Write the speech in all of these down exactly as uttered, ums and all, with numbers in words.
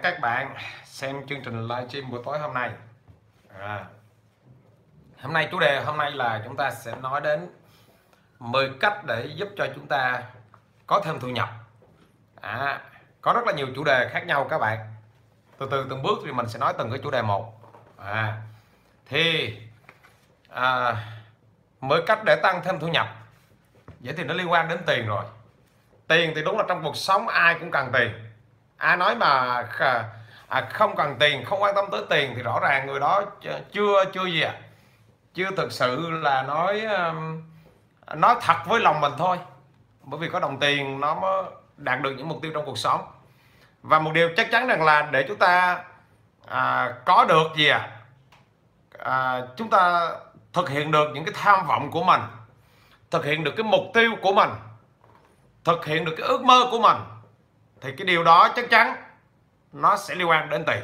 các bạn xem chương trình livestream buổi tối hôm nay. à, Hôm nay chủ đề hôm nay là chúng ta sẽ nói đến mười cách để giúp cho chúng ta có thêm thu nhập. à, Có rất là nhiều chủ đề khác nhau các bạn. Từ từ từng bước thì mình sẽ nói từng cái chủ đề một. à, Thì à, mười cách để tăng thêm thu nhập. Vậy thì nó liên quan đến tiền rồi. Tiền thì đúng là trong cuộc sống ai cũng cần tiền. Ai nói mà à, không cần tiền, không quan tâm tới tiền thì rõ ràng người đó chưa chưa gì à chưa thực sự là nói nói thật với lòng mình thôi. Bởi vì có đồng tiền nó mới đạt được những mục tiêu trong cuộc sống. Và một điều chắc chắn rằng là để chúng ta à, có được gì à, à chúng ta thực hiện được những cái tham vọng của mình, thực hiện được cái mục tiêu của mình, thực hiện được cái ước mơ của mình, thì cái điều đó chắc chắn nó sẽ liên quan đến tiền.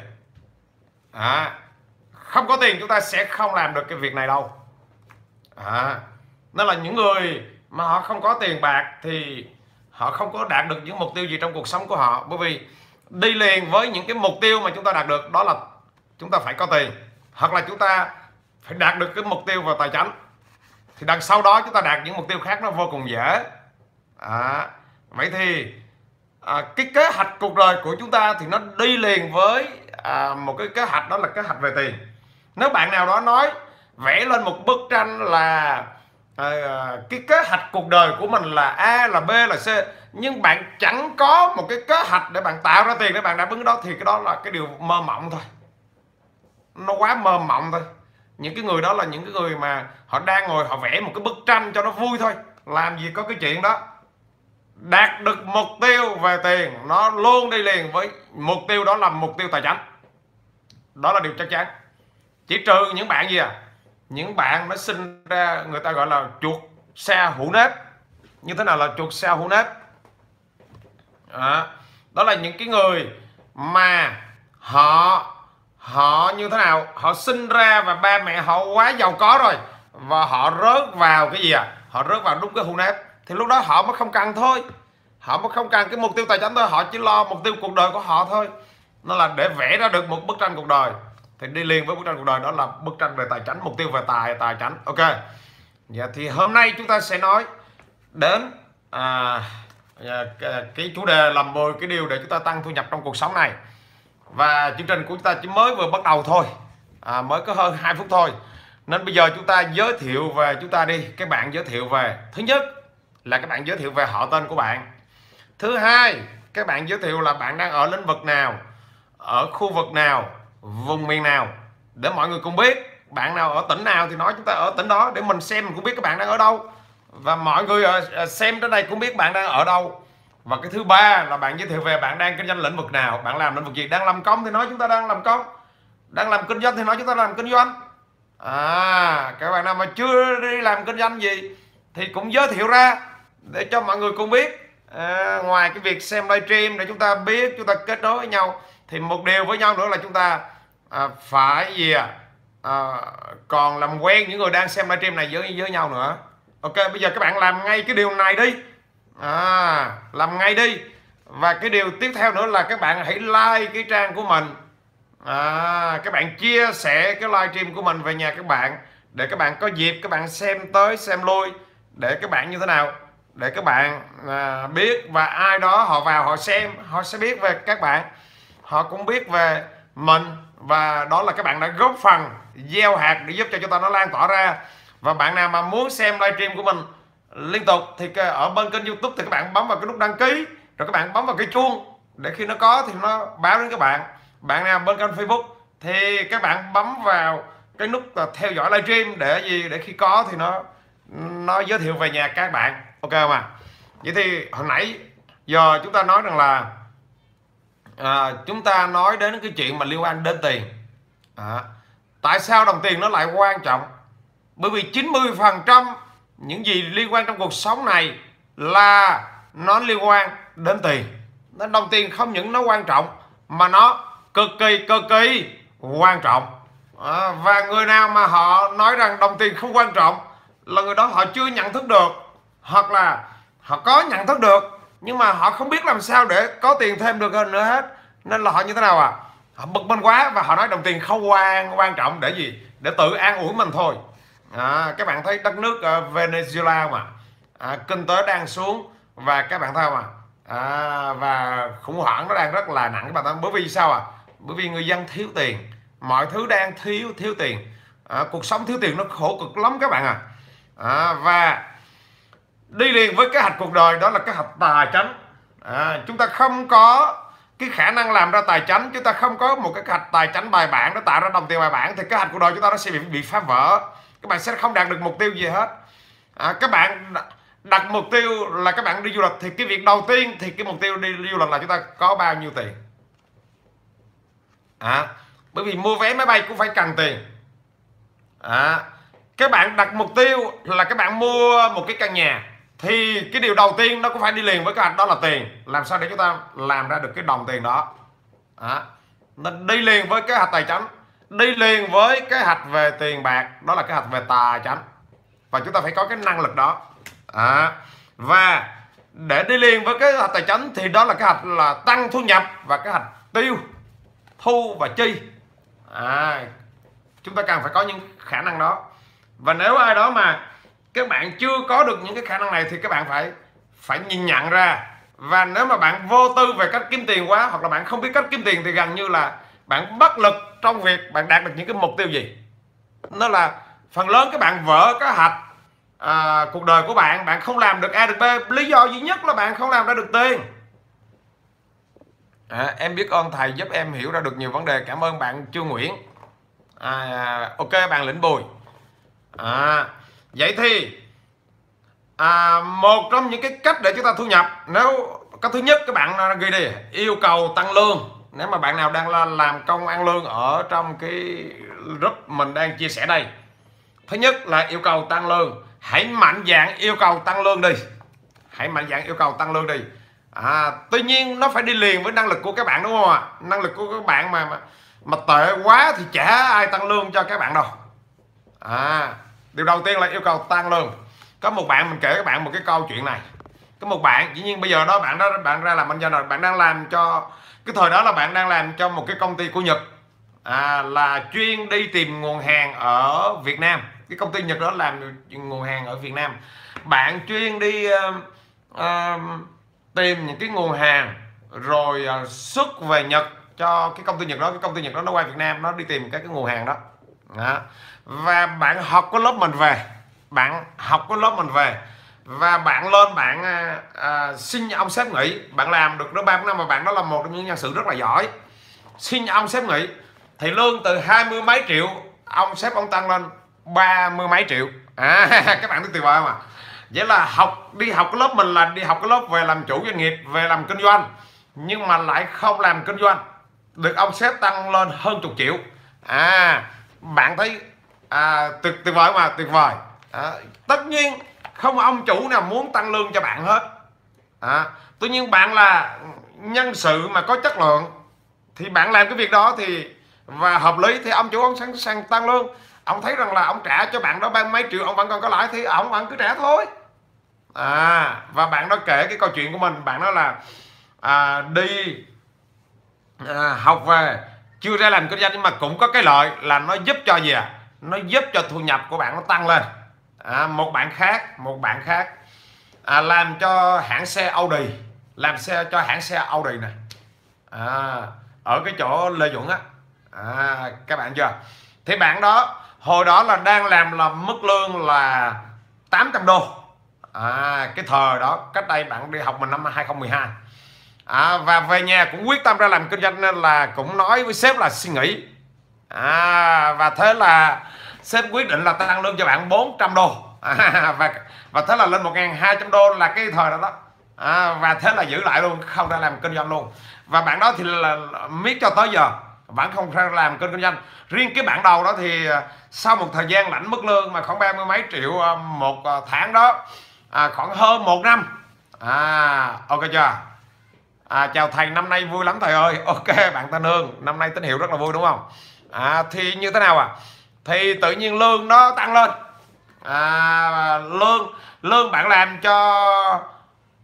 à, Không có tiền chúng ta sẽ không làm được cái việc này đâu. à, Nên là những người mà họ không có tiền bạc thì họ không có đạt được những mục tiêu gì trong cuộc sống của họ. Bởi vì đi liền với những cái mục tiêu mà chúng ta đạt được đó là chúng ta phải có tiền, hoặc là chúng ta phải đạt được cái mục tiêu về tài chính. Thì đằng sau đó chúng ta đạt những mục tiêu khác nó vô cùng dễ. à, Vậy thì à, cái kế hoạch cuộc đời của chúng ta thì nó đi liền với à, một cái kế hoạch, đó là kế hoạch về tiền. Nếu bạn nào đó nói vẽ lên một bức tranh là à, cái kế hoạch cuộc đời của mình là A, là B, là C, nhưng bạn chẳng có một cái kế hoạch để bạn tạo ra tiền để bạn đáp ứng đó, thì cái đó là cái điều mơ mộng thôi. Nó quá mơ mộng thôi. Những cái người đó là những cái người mà họ đang ngồi họ vẽ một cái bức tranh cho nó vui thôi. Làm gì có cái chuyện đó. Đạt được mục tiêu về tiền nó luôn đi liền với mục tiêu, đó là mục tiêu tài chính. Đó là điều chắc chắn. Chỉ trừ những bạn gì à những bạn nó sinh ra người ta gọi là chuột xe hũ nếp. Như thế nào là chuột xe hũ nếp? à, Đó là những cái người mà họ họ như thế nào, họ sinh ra và ba mẹ họ quá giàu có rồi, và họ rớt vào cái gì à họ rớt vào đúng cái hũ nếp, thì lúc đó họ mới không cần thôi. Họ mới không cần cái mục tiêu tài chính thôi, họ chỉ lo mục tiêu cuộc đời của họ thôi. Nó là để vẽ ra được một bức tranh cuộc đời thì đi liền với bức tranh cuộc đời đó là bức tranh về tài chính, mục tiêu về tài tài chính. Ok. Dạ, thì hôm nay chúng ta sẽ nói đến à, cái chủ đề là mười cái điều để chúng ta tăng thu nhập trong cuộc sống này. Và chương trình của chúng ta chỉ mới vừa bắt đầu thôi, à, mới có hơn hai phút thôi. Nên bây giờ chúng ta giới thiệu về chúng ta đi. Các bạn giới thiệu về, thứ nhất là các bạn giới thiệu về họ tên của bạn. Thứ hai, các bạn giới thiệu là bạn đang ở lĩnh vực nào, ở khu vực nào, vùng miền nào, để mọi người cùng biết. Bạn nào ở tỉnh nào thì nói chúng ta ở tỉnh đó, để mình xem mình cũng biết các bạn đang ở đâu, và mọi người xem đến đây cũng biết bạn đang ở đâu. Và cái thứ ba là bạn giới thiệu về bạn đang kinh doanh lĩnh vực nào, bạn làm lĩnh vực gì. Đang làm công thì nói chúng ta đang làm công, đang làm kinh doanh thì nói chúng ta làm kinh doanh. À, các bạn nào mà chưa đi làm kinh doanh gì thì cũng giới thiệu ra để cho mọi người cùng biết. À, ngoài cái việc xem livestream để chúng ta biết, chúng ta kết nối với nhau, thì một điều với nhau nữa là chúng ta à, phải gì à, à còn làm quen những người đang xem livestream này với với nhau nữa. Ok, bây giờ các bạn làm ngay cái điều này đi. À, làm ngay đi. Và cái điều tiếp theo nữa là các bạn hãy like cái trang của mình. À, các bạn chia sẻ cái livestream của mình về nhà các bạn, để các bạn có dịp các bạn xem tới xem lui, để các bạn như thế nào, để các bạn à, biết, và ai đó họ vào họ xem, họ sẽ biết về các bạn, họ cũng biết về mình, và đó là các bạn đã góp phần gieo hạt để giúp cho chúng ta nó lan tỏa ra. Và bạn nào mà muốn xem livestream của mình liên tục thì ở bên kênh YouTube thì các bạn bấm vào cái nút đăng ký, rồi các bạn bấm vào cái chuông để khi nó có thì nó báo đến các bạn. Bạn nào bên kênh Facebook thì các bạn bấm vào cái nút theo dõi livestream để gì, để khi có thì nó nó giới thiệu về nhà các bạn. Ok không ạ? À? Vậy thì hồi nãy giờ chúng ta nói rằng là à, chúng ta nói đến cái chuyện mà liên quan đến tiền. à, Tại sao đồng tiền nó lại quan trọng? Bởi vì chín mươi phần trăm những gì liên quan trong cuộc sống này là nó liên quan đến tiền. Nên đồng tiền không những nó quan trọng mà nó cực kỳ cực kỳ quan trọng. à, Và người nào mà họ nói rằng đồng tiền không quan trọng là người đó họ chưa nhận thức được, hoặc là họ có nhận thức được nhưng mà họ không biết làm sao để có tiền thêm được hơn nữa hết. Nên là họ như thế nào à, họ bực mình quá và họ nói đồng tiền không quan quan trọng để gì, để tự an ủi mình thôi. À, các bạn thấy đất nước ở Venezuela mà à, kinh tế đang xuống và các bạn thấy không ạ, à, và khủng hoảng nó đang rất là nặng các bạn thấy. Bởi vì sao à, bởi vì người dân thiếu tiền, mọi thứ đang thiếu thiếu tiền, à, cuộc sống thiếu tiền nó khổ cực lắm các bạn à. À, và đi liền với kế hoạch cuộc đời đó là kế hoạch tài chánh. À, chúng ta không có cái khả năng làm ra tài chánh, chúng ta không có một cái kế hoạch tài chánh bài bản, nó tạo ra đồng tiền bài bản, thì kế hoạch cuộc đời chúng ta nó sẽ bị bị phá vỡ, các bạn sẽ không đạt được mục tiêu gì hết. À, các bạn đặt mục tiêu là các bạn đi du lịch thì cái việc đầu tiên thì cái mục tiêu đi du lịch là chúng ta có bao nhiêu tiền. À, bởi vì mua vé máy bay cũng phải cần tiền. À, các bạn đặt mục tiêu là các bạn mua một cái căn nhà thì cái điều đầu tiên nó cũng phải đi liền với cái hoạch đó là tiền. Làm sao để chúng ta làm ra được cái đồng tiền đó. À, nên đi liền với kế hoạch tài chánh, đi liền với kế hoạch về tiền bạc, đó là kế hoạch về tài chánh, và chúng ta phải có cái năng lực đó. À, và để đi liền với kế hoạch tài chánh thì đó là kế hoạch là tăng thu nhập và kế hoạch tiêu thu và chi. À, chúng ta cần phải có những khả năng đó. Và nếu ai đó mà các bạn chưa có được những cái khả năng này thì các bạn phải phải nhìn nhận ra. Và nếu mà bạn vô tư về cách kiếm tiền quá, hoặc là bạn không biết cách kiếm tiền, thì gần như là bạn bất lực trong việc bạn đạt được những cái mục tiêu gì. Nó là phần lớn các bạn vỡ kế hoạch à, cuộc đời của bạn, bạn không làm được A được B. Lý do duy nhất là bạn không làm ra được tiền. À, em biết ơn thầy giúp em hiểu ra được nhiều vấn đề. Cảm ơn bạn Trương Nguyễn. À, ok bạn Lĩnh Bùi. À, vậy thì à, một trong những cái cách để chúng ta thu nhập, nếu cái thứ nhất các bạn ghi đi, yêu cầu tăng lương. Nếu mà bạn nào đang làm công ăn lương ở trong cái group mình đang chia sẻ đây, thứ nhất là yêu cầu tăng lương. Hãy mạnh dạn yêu cầu tăng lương đi. Hãy mạnh dạn yêu cầu tăng lương đi. À, tuy nhiên nó phải đi liền với năng lực của các bạn, đúng không ạ? Năng lực của các bạn mà, mà mà tệ quá thì chả ai tăng lương cho các bạn đâu. À, điều đầu tiên là yêu cầu tăng lương. Có một bạn, mình kể các bạn một cái câu chuyện này. Có một bạn, dĩ nhiên bây giờ đó bạn đó bạn ra làm kinh doanh rồi, bạn đang làm cho cái thời đó là bạn đang làm cho một cái công ty của Nhật. À, là chuyên đi tìm nguồn hàng ở Việt Nam. Cái công ty Nhật đó làm nguồn hàng ở Việt Nam. Bạn chuyên đi uh, uh, tìm những cái nguồn hàng rồi uh, xuất về Nhật cho cái công ty Nhật đó. Cái công ty Nhật đó nó qua Việt Nam, nó đi tìm các cái nguồn hàng đó. Đó. Và bạn học cái lớp mình về, bạn học cái lớp mình về và bạn lên bạn à, à, xin ông sếp nghỉ. Bạn làm được đó ba năm mà bạn đó là một trong những nhân sự rất là giỏi. Xin ông sếp nghỉ thì lương từ hai mươi mấy triệu ông sếp ông tăng lên ba mươi mấy triệu. À, các bạn thấy tuyệt vời không ạ? Vậy là học đi học cái lớp mình là đi học cái lớp về làm chủ doanh nghiệp, về làm kinh doanh, nhưng mà lại không làm kinh doanh, được ông sếp tăng lên hơn chục triệu. À, bạn thấy à, tuyệt tuyệt vời mà, tuyệt vời. À, tất nhiên không ông chủ nào muốn tăng lương cho bạn hết. À, tuy nhiên bạn là nhân sự mà có chất lượng thì bạn làm cái việc đó thì và hợp lý thì ông chủ ông sẵn sàng tăng lương. Ông thấy rằng là ông trả cho bạn đó ba mấy triệu, ông vẫn còn có lãi thì ông vẫn cứ trả thôi. À, và bạn đó kể cái câu chuyện của mình. Bạn nói là à, đi à, học về chưa ra làm kinh doanh, nhưng mà cũng có cái lợi là nó giúp cho gì à? Nó giúp cho thu nhập của bạn nó tăng lên. À, một bạn khác, một bạn khác à, làm cho hãng xe Audi, làm xe cho hãng xe Audi này. À, ở cái chỗ Lê Duẩn á. À, các bạn chưa? Thì bạn đó hồi đó là đang làm là mức lương là tám trăm đô. À, cái thời đó cách đây bạn đi học mình năm hai không một hai. À, và về nhà cũng quyết tâm ra làm kinh doanh nên là cũng nói với sếp là xin nghỉ. À, và thế là sếp quyết định là tăng lương cho bạn bốn trăm đô. À, và và thế là lên một nghìn hai trăm đô là cái thời đó đó. À, và thế là giữ lại luôn, không ra làm kinh doanh luôn. Và bạn đó thì là miết cho tới giờ bạn không ra làm kinh doanh. Riêng cái bạn đầu đó thì sau một thời gian lãnh mức lương mà khoảng ba mươi mấy triệu một tháng đó, à, khoảng hơn một năm. À, ok chưa? À, chào thầy, năm nay vui lắm thầy ơi. Ok bạn Thanh Hương, năm nay tín hiệu rất là vui đúng không? À, thì như thế nào à? Thì tự nhiên lương nó tăng lên. À, lương lương bạn làm cho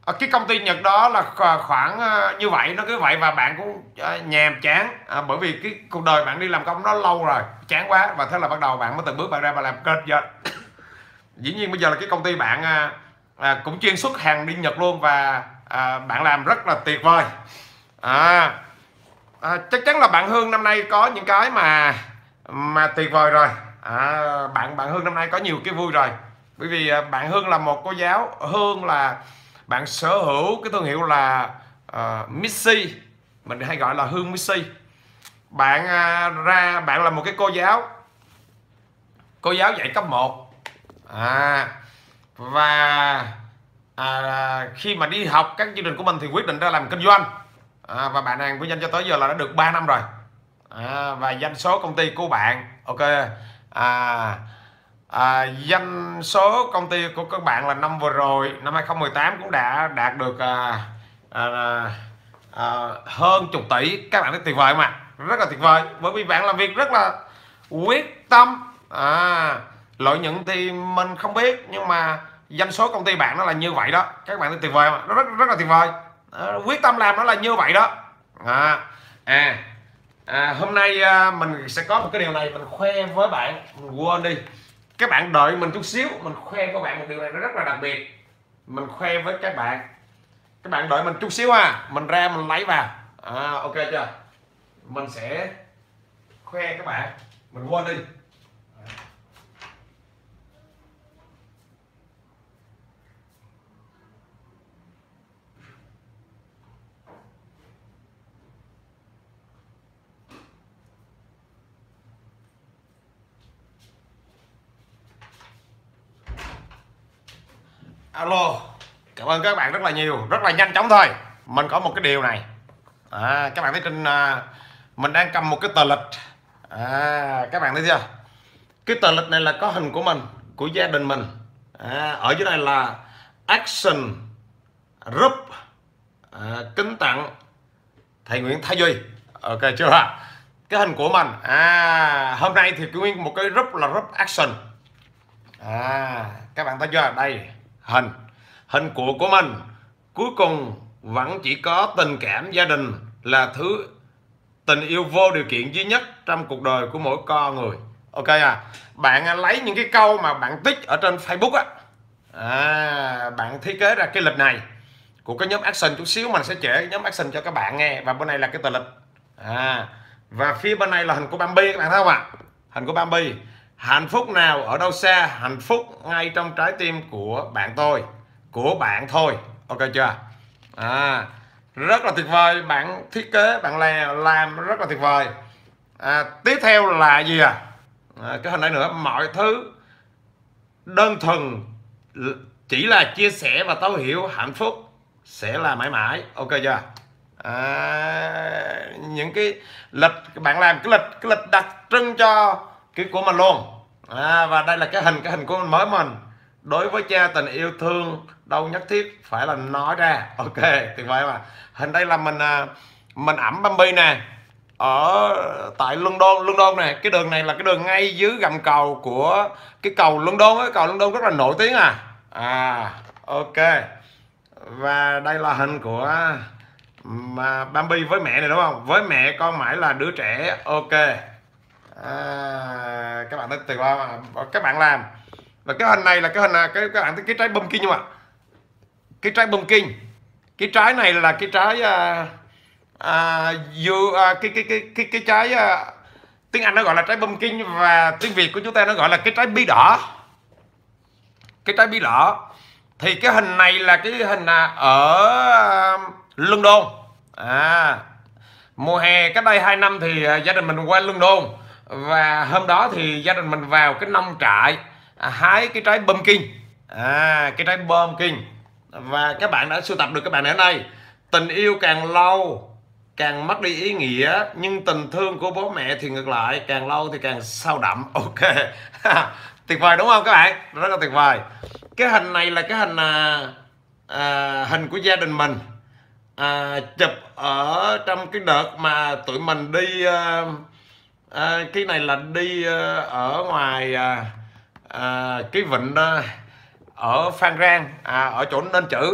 À, cái công ty Nhật đó là khoảng uh, như vậy, nó cứ vậy, và bạn cũng uh, nhàm chán, à, bởi vì cái cuộc đời bạn đi làm công nó lâu rồi, chán quá, và thế là bắt đầu bạn mới từng bước bạn ra và làm kênh giờ. Dĩ nhiên bây giờ là cái công ty bạn uh, uh, cũng chuyên xuất hàng đi Nhật luôn, và uh, bạn làm rất là tuyệt vời. À, à, chắc chắn là bạn Hương năm nay có những cái mà mà tuyệt vời rồi. À, bạn bạn Hương năm nay có nhiều cái vui rồi, bởi vì uh, bạn Hương là một cô giáo. Hương là bạn sở hữu cái thương hiệu là uh, Missy, mình hay gọi là Hương Missy. Bạn uh, ra bạn là một cái cô giáo cô giáo dạy cấp một, à, và à, khi mà đi học các chương trình của mình thì quyết định ra làm kinh doanh, à, và bạn hàng kinh doanh cho tới giờ là đã được ba năm rồi, à, và doanh số công ty của bạn, ok, à, à, doanh số công ty của các bạn là năm vừa rồi, năm hai không một tám cũng đã đạt được à, à, à, hơn chục tỷ. Các bạn thấy tuyệt vời mà, rất là tuyệt vời, bởi vì bạn làm việc rất là quyết tâm. À, lợi nhuận thì mình không biết, nhưng mà doanh số công ty bạn nó là như vậy đó. Các bạn thấy tuyệt vời mà, nó rất rất là tuyệt vời. À, quyết tâm làm nó là như vậy đó. À, à, à hôm nay à, mình sẽ có một cái điều này mình khoe với bạn, mình quên đi, các bạn đợi mình chút xíu, mình khoe các bạn một điều này nó rất là đặc biệt, mình khoe với các bạn. Các bạn đợi mình chút xíu ha, mình ra mình lấy vào. À, ok chưa, mình sẽ khoe các bạn, mình quên đi. Alo, cảm ơn các bạn rất là nhiều, rất là nhanh chóng thôi. Mình có một cái điều này, à, các bạn thấy trên à, mình đang cầm một cái tờ lịch, à, các bạn thấy chưa? Cái tờ lịch này là có hình của mình, của gia đình mình, à, ở dưới này là Action Group, à, kính tặng thầy Nguyễn Thái Duy, ok chưa? Cái hình của mình, à, hôm nay thì nguyên một cái group là group Action, à, các bạn thấy chưa? Đây hình hình của của mình. Cuối cùng vẫn chỉ có tình cảm gia đình là thứ tình yêu vô điều kiện duy nhất trong cuộc đời của mỗi con người, ok à? Bạn lấy những cái câu mà bạn tích ở trên Facebook á, à, bạn thiết kế ra cái lịch này của cái nhóm Action. Chút xíu mình sẽ kể cái nhóm Action cho các bạn nghe, và bên này là cái tờ lịch, à, và phía bên này là hình của Bambi, các bạn thấy không ạ? Hình của Bambi. Hạnh phúc nào ở đâu xa, hạnh phúc ngay trong trái tim của bạn tôi, của bạn thôi, ok chưa? À, rất là tuyệt vời, bạn thiết kế, bạn làm, làm rất là tuyệt vời. À, tiếp theo là gì à? À, cái hình này nữa, mọi thứ đơn thuần chỉ là chia sẻ và thấu hiểu, hạnh phúc sẽ là mãi mãi, ok chưa? À, những cái lịch bạn làm cái lịch cái lịch đặc trưng cho cái của mình luôn. À, và đây là cái hình cái hình của mình mới mình. Đối với cha tình yêu thương đâu nhất thiết phải là nói ra, ok tuyệt vời mà. Hình đây là mình mình ẩm Bambi nè, ở tại London London này. Cái đường này là cái đường ngay dưới gầm cầu của cái cầu London ấy, cầu London rất là nổi tiếng à. À, ok. Và đây là hình của mà Bambi với mẹ này, đúng không? Với mẹ con mãi là đứa trẻ, ok. À, các bạn thấy tuyệt vời mà. Các bạn làm. Và cái hình này là cái hình cái các bạn thấy cái trái pumpkin không ạ? Cái trái pumpkin. Cái trái này là cái trái à, à, dưa, à, cái cái cái cái cái trái à, tiếng Anh nó gọi là trái pumpkin, và tiếng Việt của chúng ta nó gọi là cái trái bí đỏ. Cái trái bí đỏ. Thì cái hình này là cái hình ở London. À, mùa hè cách đây hai năm thì gia đình mình qua London, và hôm đó thì gia đình mình vào cái nông trại à, hái cái trái pumpkin, à, cái trái pumpkin. Và các bạn đã sưu tập được các bạn ở đây. Tình yêu càng lâu càng mất đi ý nghĩa, nhưng tình thương của bố mẹ thì ngược lại, càng lâu thì càng sâu đậm, ok. Tuyệt vời đúng không các bạn? Rất là tuyệt vời. Cái hình này là cái hình à, à, hình của gia đình mình à, chụp ở trong cái đợt mà tụi mình đi à, à, cái này là đi à, ở ngoài à, à, cái vịnh à, ở Phan Rang, à, ở chỗ Nên Chữ,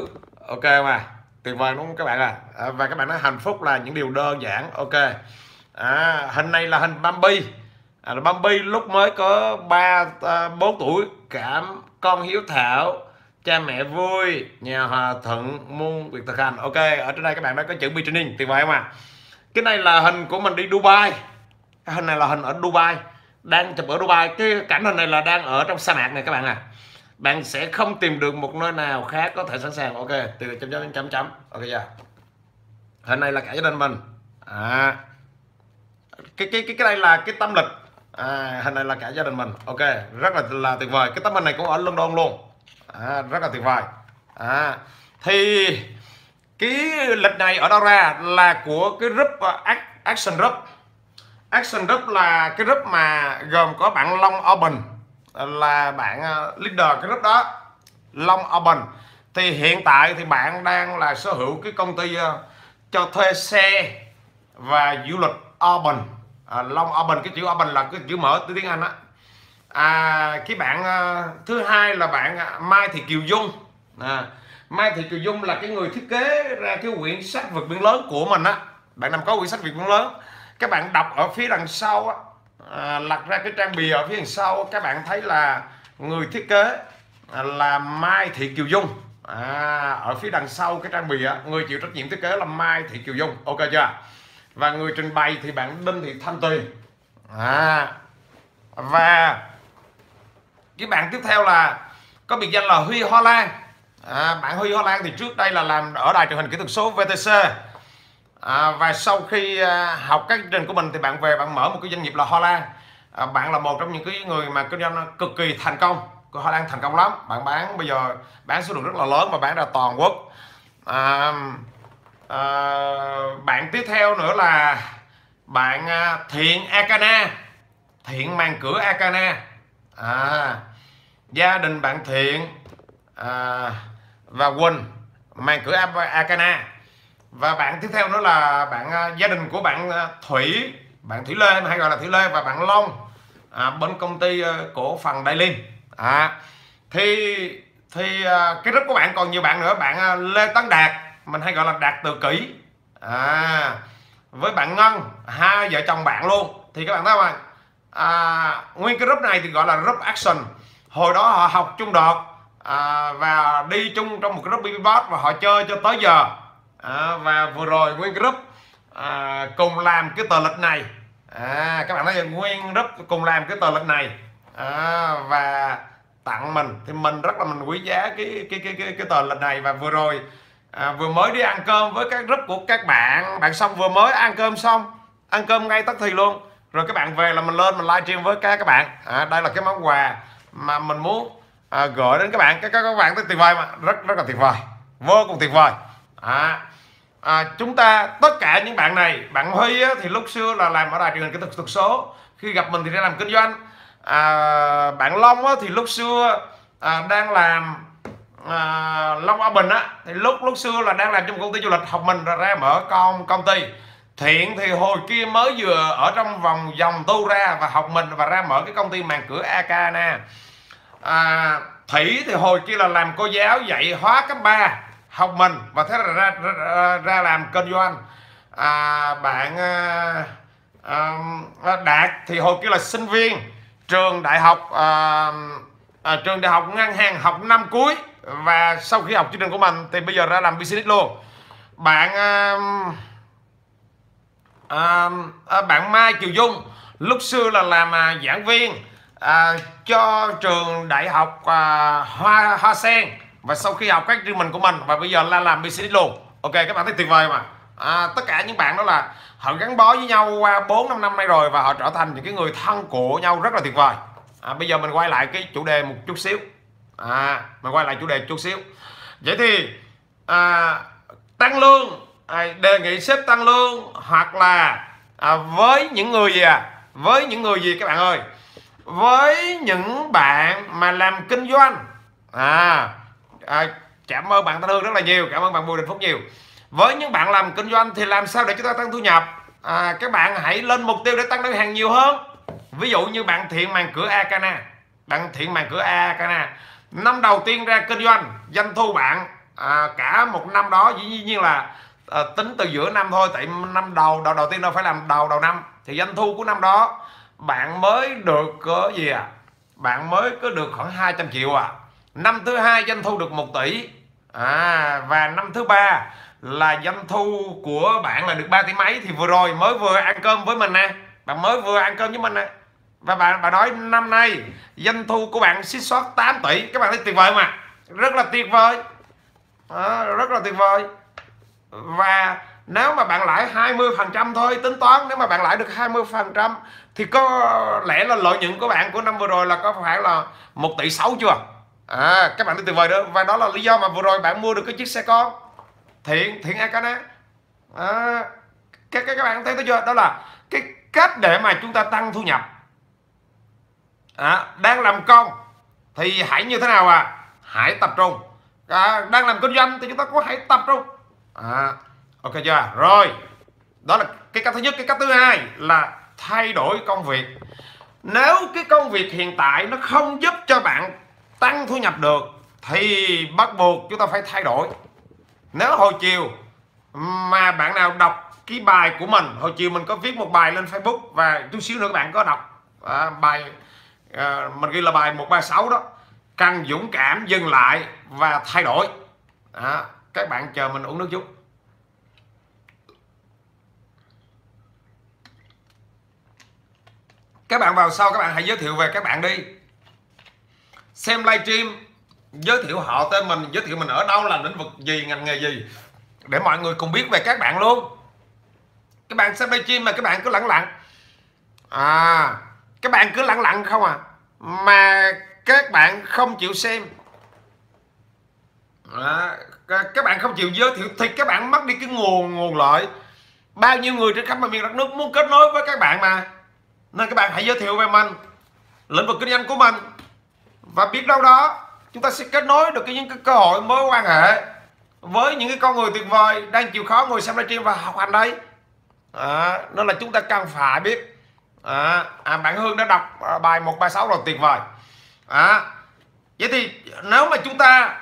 Ok mà tuyệt vời đúng không các bạn à? À, và các bạn nói hạnh phúc là những điều đơn giản. Ok. À, hình này là hình Bambi. À, Bambi lúc mới có ba bốn tuổi, cảm con hiếu thảo, cha mẹ vui, nhà hòa thuận, muôn việc thực hành. Ok, ở trên đây các bạn đã có chữ be training, tuyệt vời không ạ? Cái này là hình của mình đi Dubai. Cái hình này là hình ở Dubai, đang chụp ở Dubai. Cái cảnh hình này là đang ở trong sa mạc này các bạn à. Bạn sẽ không tìm được một nơi nào khác có thể sẵn sàng. Ok, từ chấm chấm chấm chấm. Ok chưa? Hình này là cả gia đình mình. À, cái cái cái cái đây là cái tâm lịch. À, hình này là cả gia đình mình. Ok, rất là là tuyệt vời. Cái tấm hình này cũng ở London luôn. À, rất là tuyệt vời. À, thì cái lịch này ở đâu ra? Là của cái group uh, Action Group. Action Group là cái group mà gồm có bạn Long Open, là bạn uh, leader cái group đó, Long Open. Thì hiện tại thì bạn đang là sở hữu cái công ty uh, cho thuê xe và du lịch Open. À, Long Open, cái chữ Open là cái chữ mở từ tiếng Anh á. À, cái bạn uh, thứ hai là bạn uh, Mai Thị Kiều Dung. À, Mai Thị Kiều Dung là cái người thiết kế ra cái quyển sách vượt biển lớn của mình á. Bạn nằm có quyển sách vượt biển lớn, các bạn đọc ở phía đằng sau á, à, lật ra cái trang bìa ở phía đằng sau, các bạn thấy là người thiết kế à, là Mai Thị Kiều Dung. À, ở phía đằng sau cái trang bìa, người chịu trách nhiệm thiết kế là Mai Thị Kiều Dung. Ok chưa? Và người trình bày thì bạn Đinh Thị Thanh Tuyền. À, và cái bạn tiếp theo là có biệt danh là Huy Hoa Lan. À, bạn Huy Hoa Lan thì trước đây là làm ở đài truyền hình kỹ thuật số vê tê xê. À, và sau khi à, học các chương trình của mình thì bạn về bạn mở một cái doanh nghiệp là Hoa Lan. À, bạn là một trong những cái người mà kinh doanh cực kỳ thành công. Của Hoa Lan thành công lắm. Bạn bán bây giờ bán số lượng rất là lớn mà bán ra toàn quốc. À, à, bạn tiếp theo nữa là bạn à, Thiện Akana. Thiện màn cửa Akana. À, gia đình bạn Thiện à, và Quỳnh màn cửa Akana. Và bạn tiếp theo nữa là bạn uh, gia đình của bạn uh, Thủy, bạn Thủy Lê hay gọi là Thủy Lê, và bạn Long à, bên công ty uh, cổ phần Đại Liên. À, thì thì uh, cái group của bạn còn nhiều bạn nữa, bạn uh, Lê Tấn Đạt, mình hay gọi là Đạt Từ Kỷ. À, với bạn Ngân, hai vợ chồng bạn luôn. Thì các bạn thấy không? À, nguyên cái group này thì gọi là group Action. Hồi đó họ học chung đợt à, và đi chung trong một cái group bê bê Boss và họ chơi cho tới giờ. À, và vừa rồi nguyên group à, cùng làm cái tờ lịch này. À, các bạn thấy nguyên group cùng làm cái tờ lịch này à, và tặng mình, thì mình rất là mình quý giá cái cái cái cái, cái tờ lịch này. Và vừa rồi à, vừa mới đi ăn cơm với các group của các bạn bạn xong, vừa mới ăn cơm xong, ăn cơm ngay tức thì luôn, rồi các bạn về là mình lên mình livestream với các các bạn. À, đây là cái món quà mà mình muốn à, gửi đến các bạn. Các các, các bạn thấy tuyệt vời mà, rất rất là tuyệt vời, vô cùng tuyệt vời. À, À, chúng ta tất cả những bạn này, bạn Huy á, thì lúc xưa là làm ở đài truyền hình kỹ thuật thuật số, khi gặp mình thì đang làm kinh doanh. À, bạn Long á, thì lúc xưa à, đang làm à, Long Open á, thì lúc lúc xưa là đang làm trong công ty du lịch, học mình rồi ra mở con công ty. Thiện thì hồi kia mới vừa ở trong vòng dòng tu ra và học mình và ra mở cái công ty màn cửa Akana. À, Thủy thì hồi kia là làm cô giáo dạy hóa cấp ba, học mình và thế là ra ra, ra làm kinh doanh. À, bạn à, à, Đạt thì hồi kia là sinh viên trường đại học à, à, trường đại học ngân hàng, học năm cuối, và sau khi học chương trình của mình thì bây giờ ra làm business luôn. Bạn à, à, à, bạn Mai Kiều Dung lúc xưa là làm à, giảng viên à, cho trường đại học à, Hoa Hoa Sen, và sau khi học các chương trình của mình và bây giờ là làm business luôn. Ok, các bạn thấy tuyệt vời mà. À, tất cả những bạn đó là họ gắn bó với nhau qua bốn năm năm nay rồi và họ trở thành những cái người thân của nhau rất là tuyệt vời. À, bây giờ mình quay lại cái chủ đề một chút xíu. À, mình quay lại chủ đề chút xíu. Vậy thì à, tăng lương, à, đề nghị sếp tăng lương, hoặc là à, với những người gì à, với những người gì các bạn ơi, với những bạn mà làm kinh doanh. À, à cảm ơn bạn Thanh Hương rất là nhiều, cảm ơn bạn Bùi Đình Phúc nhiều. Với những bạn làm kinh doanh thì làm sao để chúng ta tăng thu nhập? À, các bạn hãy lên mục tiêu để tăng đơn hàng nhiều hơn. Ví dụ như bạn Thiện màn cửa Akana, bạn Thiện màn cửa Akana năm đầu tiên ra kinh doanh, doanh thu bạn à, cả một năm đó. Dĩ nhiên là à, tính từ giữa năm thôi, tại năm đầu đầu đầu tiên đâu phải làm đầu đầu năm, thì doanh thu của năm đó bạn mới được có gì à, bạn mới có được khoảng hai trăm triệu à. Năm thứ hai doanh thu được một tỷ à, và năm thứ ba là doanh thu của bạn là được ba tỷ mấy. Thì vừa rồi mới vừa ăn cơm với mình nè, bạn mới vừa ăn cơm với mình nè, và bạn bạn nói năm nay doanh thu của bạn xích xót tám tỷ. Các bạn thấy tuyệt vời mà, rất là tuyệt vời à, rất là tuyệt vời. Và nếu mà bạn lãi hai mươi phần trăm thôi, tính toán nếu mà bạn lãi được hai mươi phần trăm thì có lẽ là lợi nhuận của bạn của năm vừa rồi là có phải là một tỷ sáu chưa à. Các bạn thấy tuyệt vời đó. Và đó là lý do mà vừa rồi bạn mua được cái chiếc xe con Thiện Thiện Arcana à. các, các bạn thấy chưa, đó là cái cách để mà chúng ta tăng thu nhập à. Đang làm công thì hãy như thế nào à, hãy tập trung à. Đang làm kinh doanh thì chúng ta cũng hãy tập trung à. Ok chưa? Rồi, đó là cái cách thứ nhất. Cái cách thứ hai là thay đổi công việc. Nếu cái công việc hiện tại nó không giúp cho bạn tăng thu nhập được thì bắt buộc chúng ta phải thay đổi. Nếu hồi chiều mà bạn nào đọc cái bài của mình, hồi chiều mình có viết một bài lên Facebook và chút xíu nữa các bạn có đọc à, bài à, mình ghi là bài một ba sáu đó, cần dũng cảm dừng lại và thay đổi à. Các bạn chờ mình uống nước chút. Các bạn vào sau các bạn hãy giới thiệu về các bạn đi. Xem livestream giới thiệu họ, tên mình, giới thiệu mình ở đâu, là lĩnh vực gì, ngành nghề gì, để mọi người cùng biết về các bạn luôn. Các bạn xem livestream mà các bạn cứ lẳng lặng à, các bạn cứ lẳng lặng không à, mà các bạn không chịu xem à, các bạn không chịu giới thiệu thì các bạn mất đi cái nguồn nguồn lợi. Bao nhiêu người trên khắp mọi miền đất nước muốn kết nối với các bạn mà, nên các bạn hãy giới thiệu về mình, lĩnh vực kinh doanh của mình, và biết đâu đó chúng ta sẽ kết nối được những cái cơ hội mối quan hệ với những cái con người tuyệt vời đang chịu khó ngồi xem livestream và học hành đấy à. Nên là chúng ta cần phải biết à, à bạn Hương đã đọc bài một ba sáu rồi, tuyệt vời à. Vậy thì nếu mà chúng ta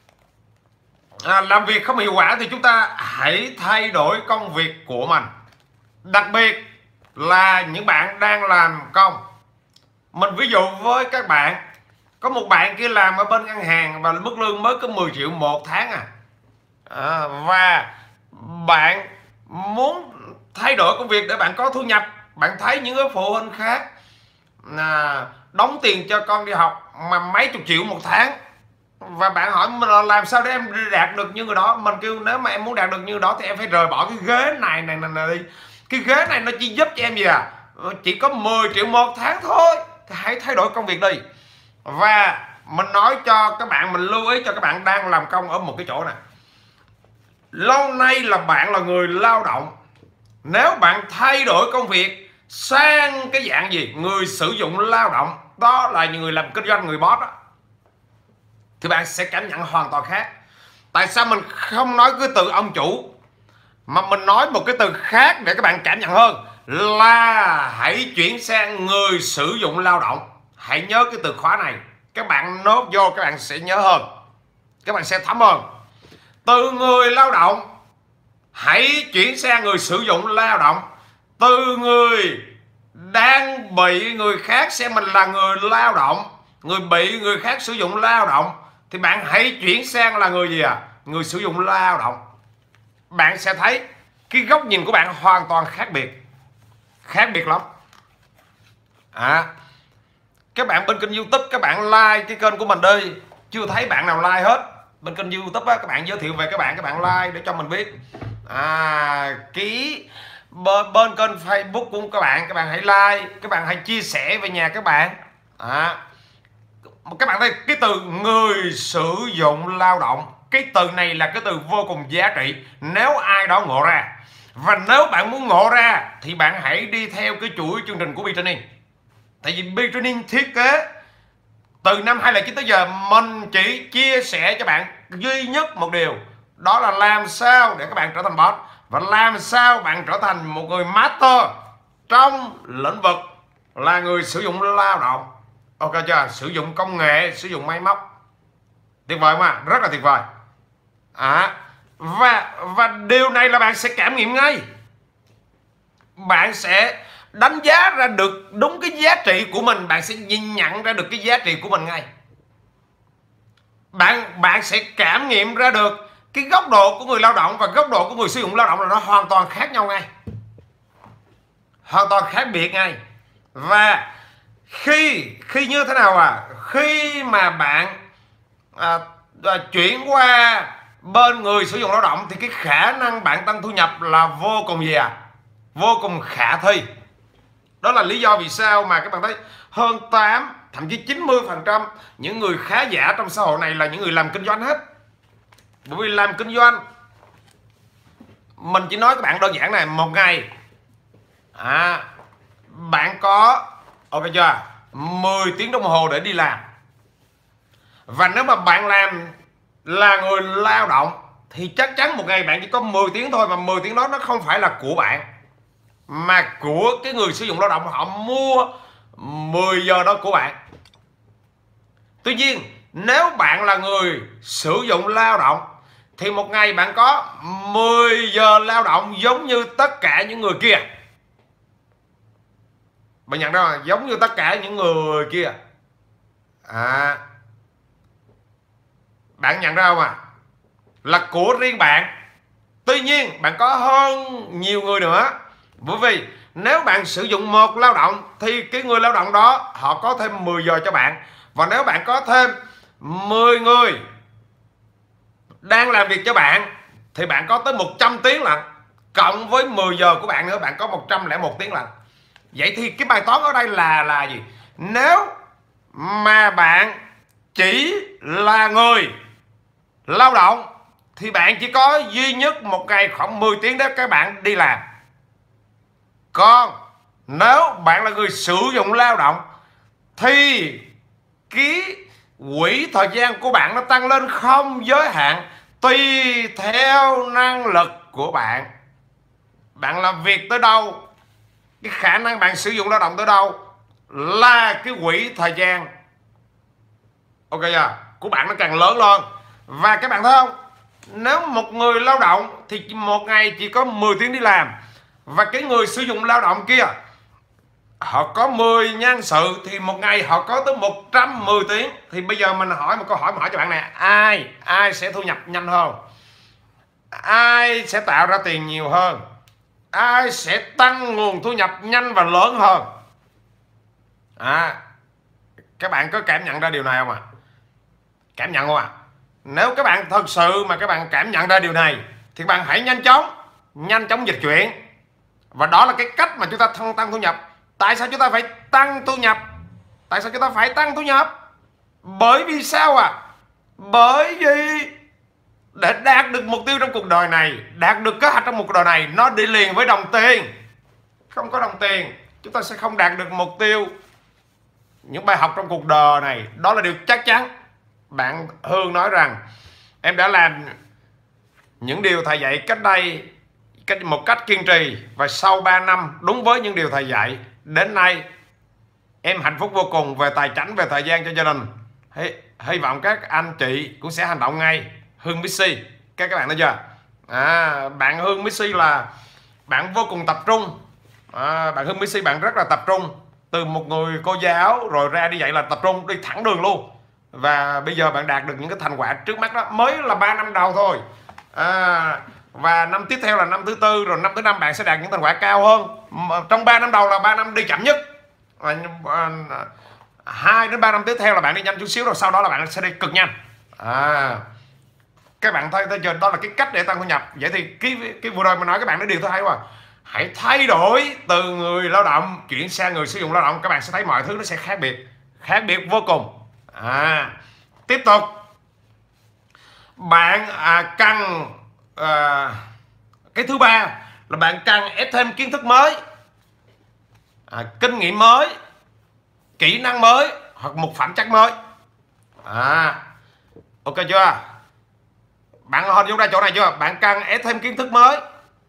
à, làm việc không hiệu quả thì chúng ta hãy thay đổi công việc của mình. Đặc biệt là những bạn đang làm công. Mình ví dụ với các bạn, có một bạn kia làm ở bên ngân hàng và mức lương mới có mười triệu một tháng à, à và bạn muốn thay đổi công việc để bạn có thu nhập. Bạn thấy những cái phụ huynh khác à, đóng tiền cho con đi học mà mấy chục triệu một tháng, và bạn hỏi mình là làm sao để em đạt được như người đó. Mình kêu nếu mà em muốn đạt được như đó thì em phải rời bỏ cái ghế này này này, này đi. Cái ghế này nó chỉ giúp cho em gì à, chỉ có mười triệu một tháng thôi. Thì hãy thay đổi công việc đi. Và mình nói cho các bạn, mình lưu ý cho các bạn đang làm công ở một cái chỗ này. Lâu nay là bạn là người lao động. Nếu bạn thay đổi công việc sang cái dạng gì, người sử dụng lao động, đó là những người làm kinh doanh, người boss đó, thì bạn sẽ cảm nhận hoàn toàn khác. Tại sao mình không nói cái từ ông chủ mà mình nói một cái từ khác để các bạn cảm nhận hơn, là hãy chuyển sang người sử dụng lao động. Hãy nhớ cái từ khóa này, các bạn nốt vô các bạn sẽ nhớ hơn, các bạn sẽ thấm hơn. Từ người lao động hãy chuyển sang người sử dụng lao động. Từ người đang bị người khác xem mình là người lao động, người bị người khác sử dụng lao động, thì bạn hãy chuyển sang là người gì à, người sử dụng lao động. Bạn sẽ thấy cái góc nhìn của bạn hoàn toàn khác biệt, khác biệt lắm à. Các bạn bên kênh YouTube, các bạn like cái kênh của mình đi. Chưa thấy bạn nào like hết. Bên kênh YouTube á, các bạn giới thiệu về các bạn, các bạn like để cho mình biết à. Ký bên, bên kênh Facebook của các bạn, các bạn hãy like, các bạn hãy chia sẻ về nhà các bạn à. Các bạn thấy cái từ người sử dụng lao động, cái từ này là cái từ vô cùng giá trị nếu ai đó ngộ ra. Và nếu bạn muốn ngộ ra thì bạn hãy đi theo cái chuỗi chương trình của B-Training. Tại vì B-Training thiết kế từ năm hai không không chín tới giờ, mình chỉ chia sẻ cho bạn duy nhất một điều, đó là làm sao để các bạn trở thành boss, và làm sao bạn trở thành một người master trong lĩnh vực là người sử dụng lao động. Ok chưa? Sử dụng công nghệ, sử dụng máy móc. Tuyệt vời mà, rất là tuyệt vời. à, và và điều này là bạn sẽ cảm nghiệm ngay, bạn sẽ đánh giá ra được đúng cái giá trị của mình, bạn sẽ nhìn nhận ra được cái giá trị của mình ngay. Bạn bạn sẽ cảm nghiệm ra được cái góc độ của người lao động và góc độ của người sử dụng lao động là nó hoàn toàn khác nhau ngay, hoàn toàn khác biệt ngay. Và khi khi như thế nào à khi mà bạn à, à, chuyển qua bên người sử dụng lao động thì cái khả năng bạn tăng thu nhập là vô cùng gì à vô cùng khả thi. Đó là lý do vì sao mà các bạn thấy hơn tám thậm chí chín mươi phần trăm những người khá giả trong xã hội này là những người làm kinh doanh hết. Bởi vì làm kinh doanh, mình chỉ nói các bạn đơn giản này, một ngày à, bạn có ok chưa mười tiếng đồng hồ để đi làm. Và nếu mà bạn làm là người lao động thì chắc chắn một ngày bạn chỉ có mười tiếng thôi, mà mười tiếng đó nó không phải là của bạn mà của cái người sử dụng lao động, họ mua mười giờ đó của bạn. Tuy nhiên nếu bạn là người sử dụng lao động thì một ngày bạn có mười giờ lao động giống như tất cả những người kia. Bạn nhận ra không? Giống như tất cả những người kia à, bạn nhận ra không à là của riêng bạn. Tuy nhiên bạn có hơn nhiều người nữa, bởi vì nếu bạn sử dụng một lao động thì cái người lao động đó họ có thêm mười giờ cho bạn. Và nếu bạn có thêm mười người đang làm việc cho bạn thì bạn có tới một trăm tiếng lận. Cộng với mười giờ của bạn nữa, bạn có một trăm lẻ một tiếng lận. Vậy thì cái bài toán ở đây là là gì? Nếu mà bạn chỉ là người lao động thì bạn chỉ có duy nhất một ngày khoảng mười tiếng đó các bạn đi làm. Còn nếu bạn là người sử dụng lao động thì cái quỹ thời gian của bạn nó tăng lên không giới hạn, tùy theo năng lực của bạn. Bạn làm việc tới đâu, cái khả năng bạn sử dụng lao động tới đâu là cái quỹ thời gian ok chưa của bạn nó càng lớn lên. Và các bạn thấy không, nếu một người lao động thì một ngày chỉ có mười tiếng đi làm, và cái người sử dụng lao động kia họ có mười nhân sự thì một ngày họ có tới một trăm mười tiếng. Thì bây giờ mình hỏi một câu hỏi, mình hỏi cho bạn này, ai ai sẽ thu nhập nhanh hơn, ai sẽ tạo ra tiền nhiều hơn, ai sẽ tăng nguồn thu nhập nhanh và lớn hơn? À, các bạn có cảm nhận ra điều này không ạ? À? Cảm nhận không ạ? À? Nếu các bạn thật sự mà các bạn cảm nhận ra điều này thì bạn hãy nhanh chóng nhanh chóng dịch chuyển. Và đó là cái cách mà chúng ta tăng, tăng thu nhập. Tại sao chúng ta phải tăng thu nhập? Tại sao chúng ta phải tăng thu nhập? Bởi vì sao à? Bởi vì để đạt được mục tiêu trong cuộc đời này, đạt được kế hoạch trong cuộc đời này, nó đi liền với đồng tiền. Không có đồng tiền chúng ta sẽ không đạt được mục tiêu. Những bài học trong cuộc đời này, đó là điều chắc chắn. Bạn Hương nói rằng em đã làm những điều thầy dạy cách đây một cách kiên trì, và sau ba năm đúng với những điều thầy dạy, đến nay em hạnh phúc vô cùng về tài chính, về thời gian cho gia đình. Hy, hy vọng các anh chị cũng sẽ hành động ngay. Hương Missy, các các bạn thấy chưa? À, bạn Hương Missy là bạn vô cùng tập trung. À, bạn Hương Missy bạn rất là tập trung. Từ một người cô giáo rồi ra đi dạy là tập trung, đi thẳng đường luôn. Và bây giờ bạn đạt được những cái thành quả trước mắt đó, mới là ba năm đầu thôi. À, và năm tiếp theo là năm thứ tư, rồi năm thứ năm bạn sẽ đạt những thành quả cao hơn. Trong ba năm đầu là ba năm đi chậm nhất, hai đến ba năm tiếp theo là bạn đi nhanh chút xíu, rồi sau đó là bạn sẽ đi cực nhanh. À, các bạn thấy, thấy chưa? Đó là cái cách để tăng thu nhập. Vậy thì cái cái vừa rồi mà nói các bạn nói điều thứ hay quá, hãy thay đổi từ người lao động chuyển sang người sử dụng lao động, các bạn sẽ thấy mọi thứ nó sẽ khác biệt, khác biệt vô cùng. À, tiếp tục bạn à, cần à, cái thứ ba là bạn cần ép thêm kiến thức mới, à, kinh nghiệm mới, kỹ năng mới hoặc một phẩm chất mới. À, ok chưa? Bạn hình dung ra chỗ này chưa? Bạn cần ép thêm kiến thức mới,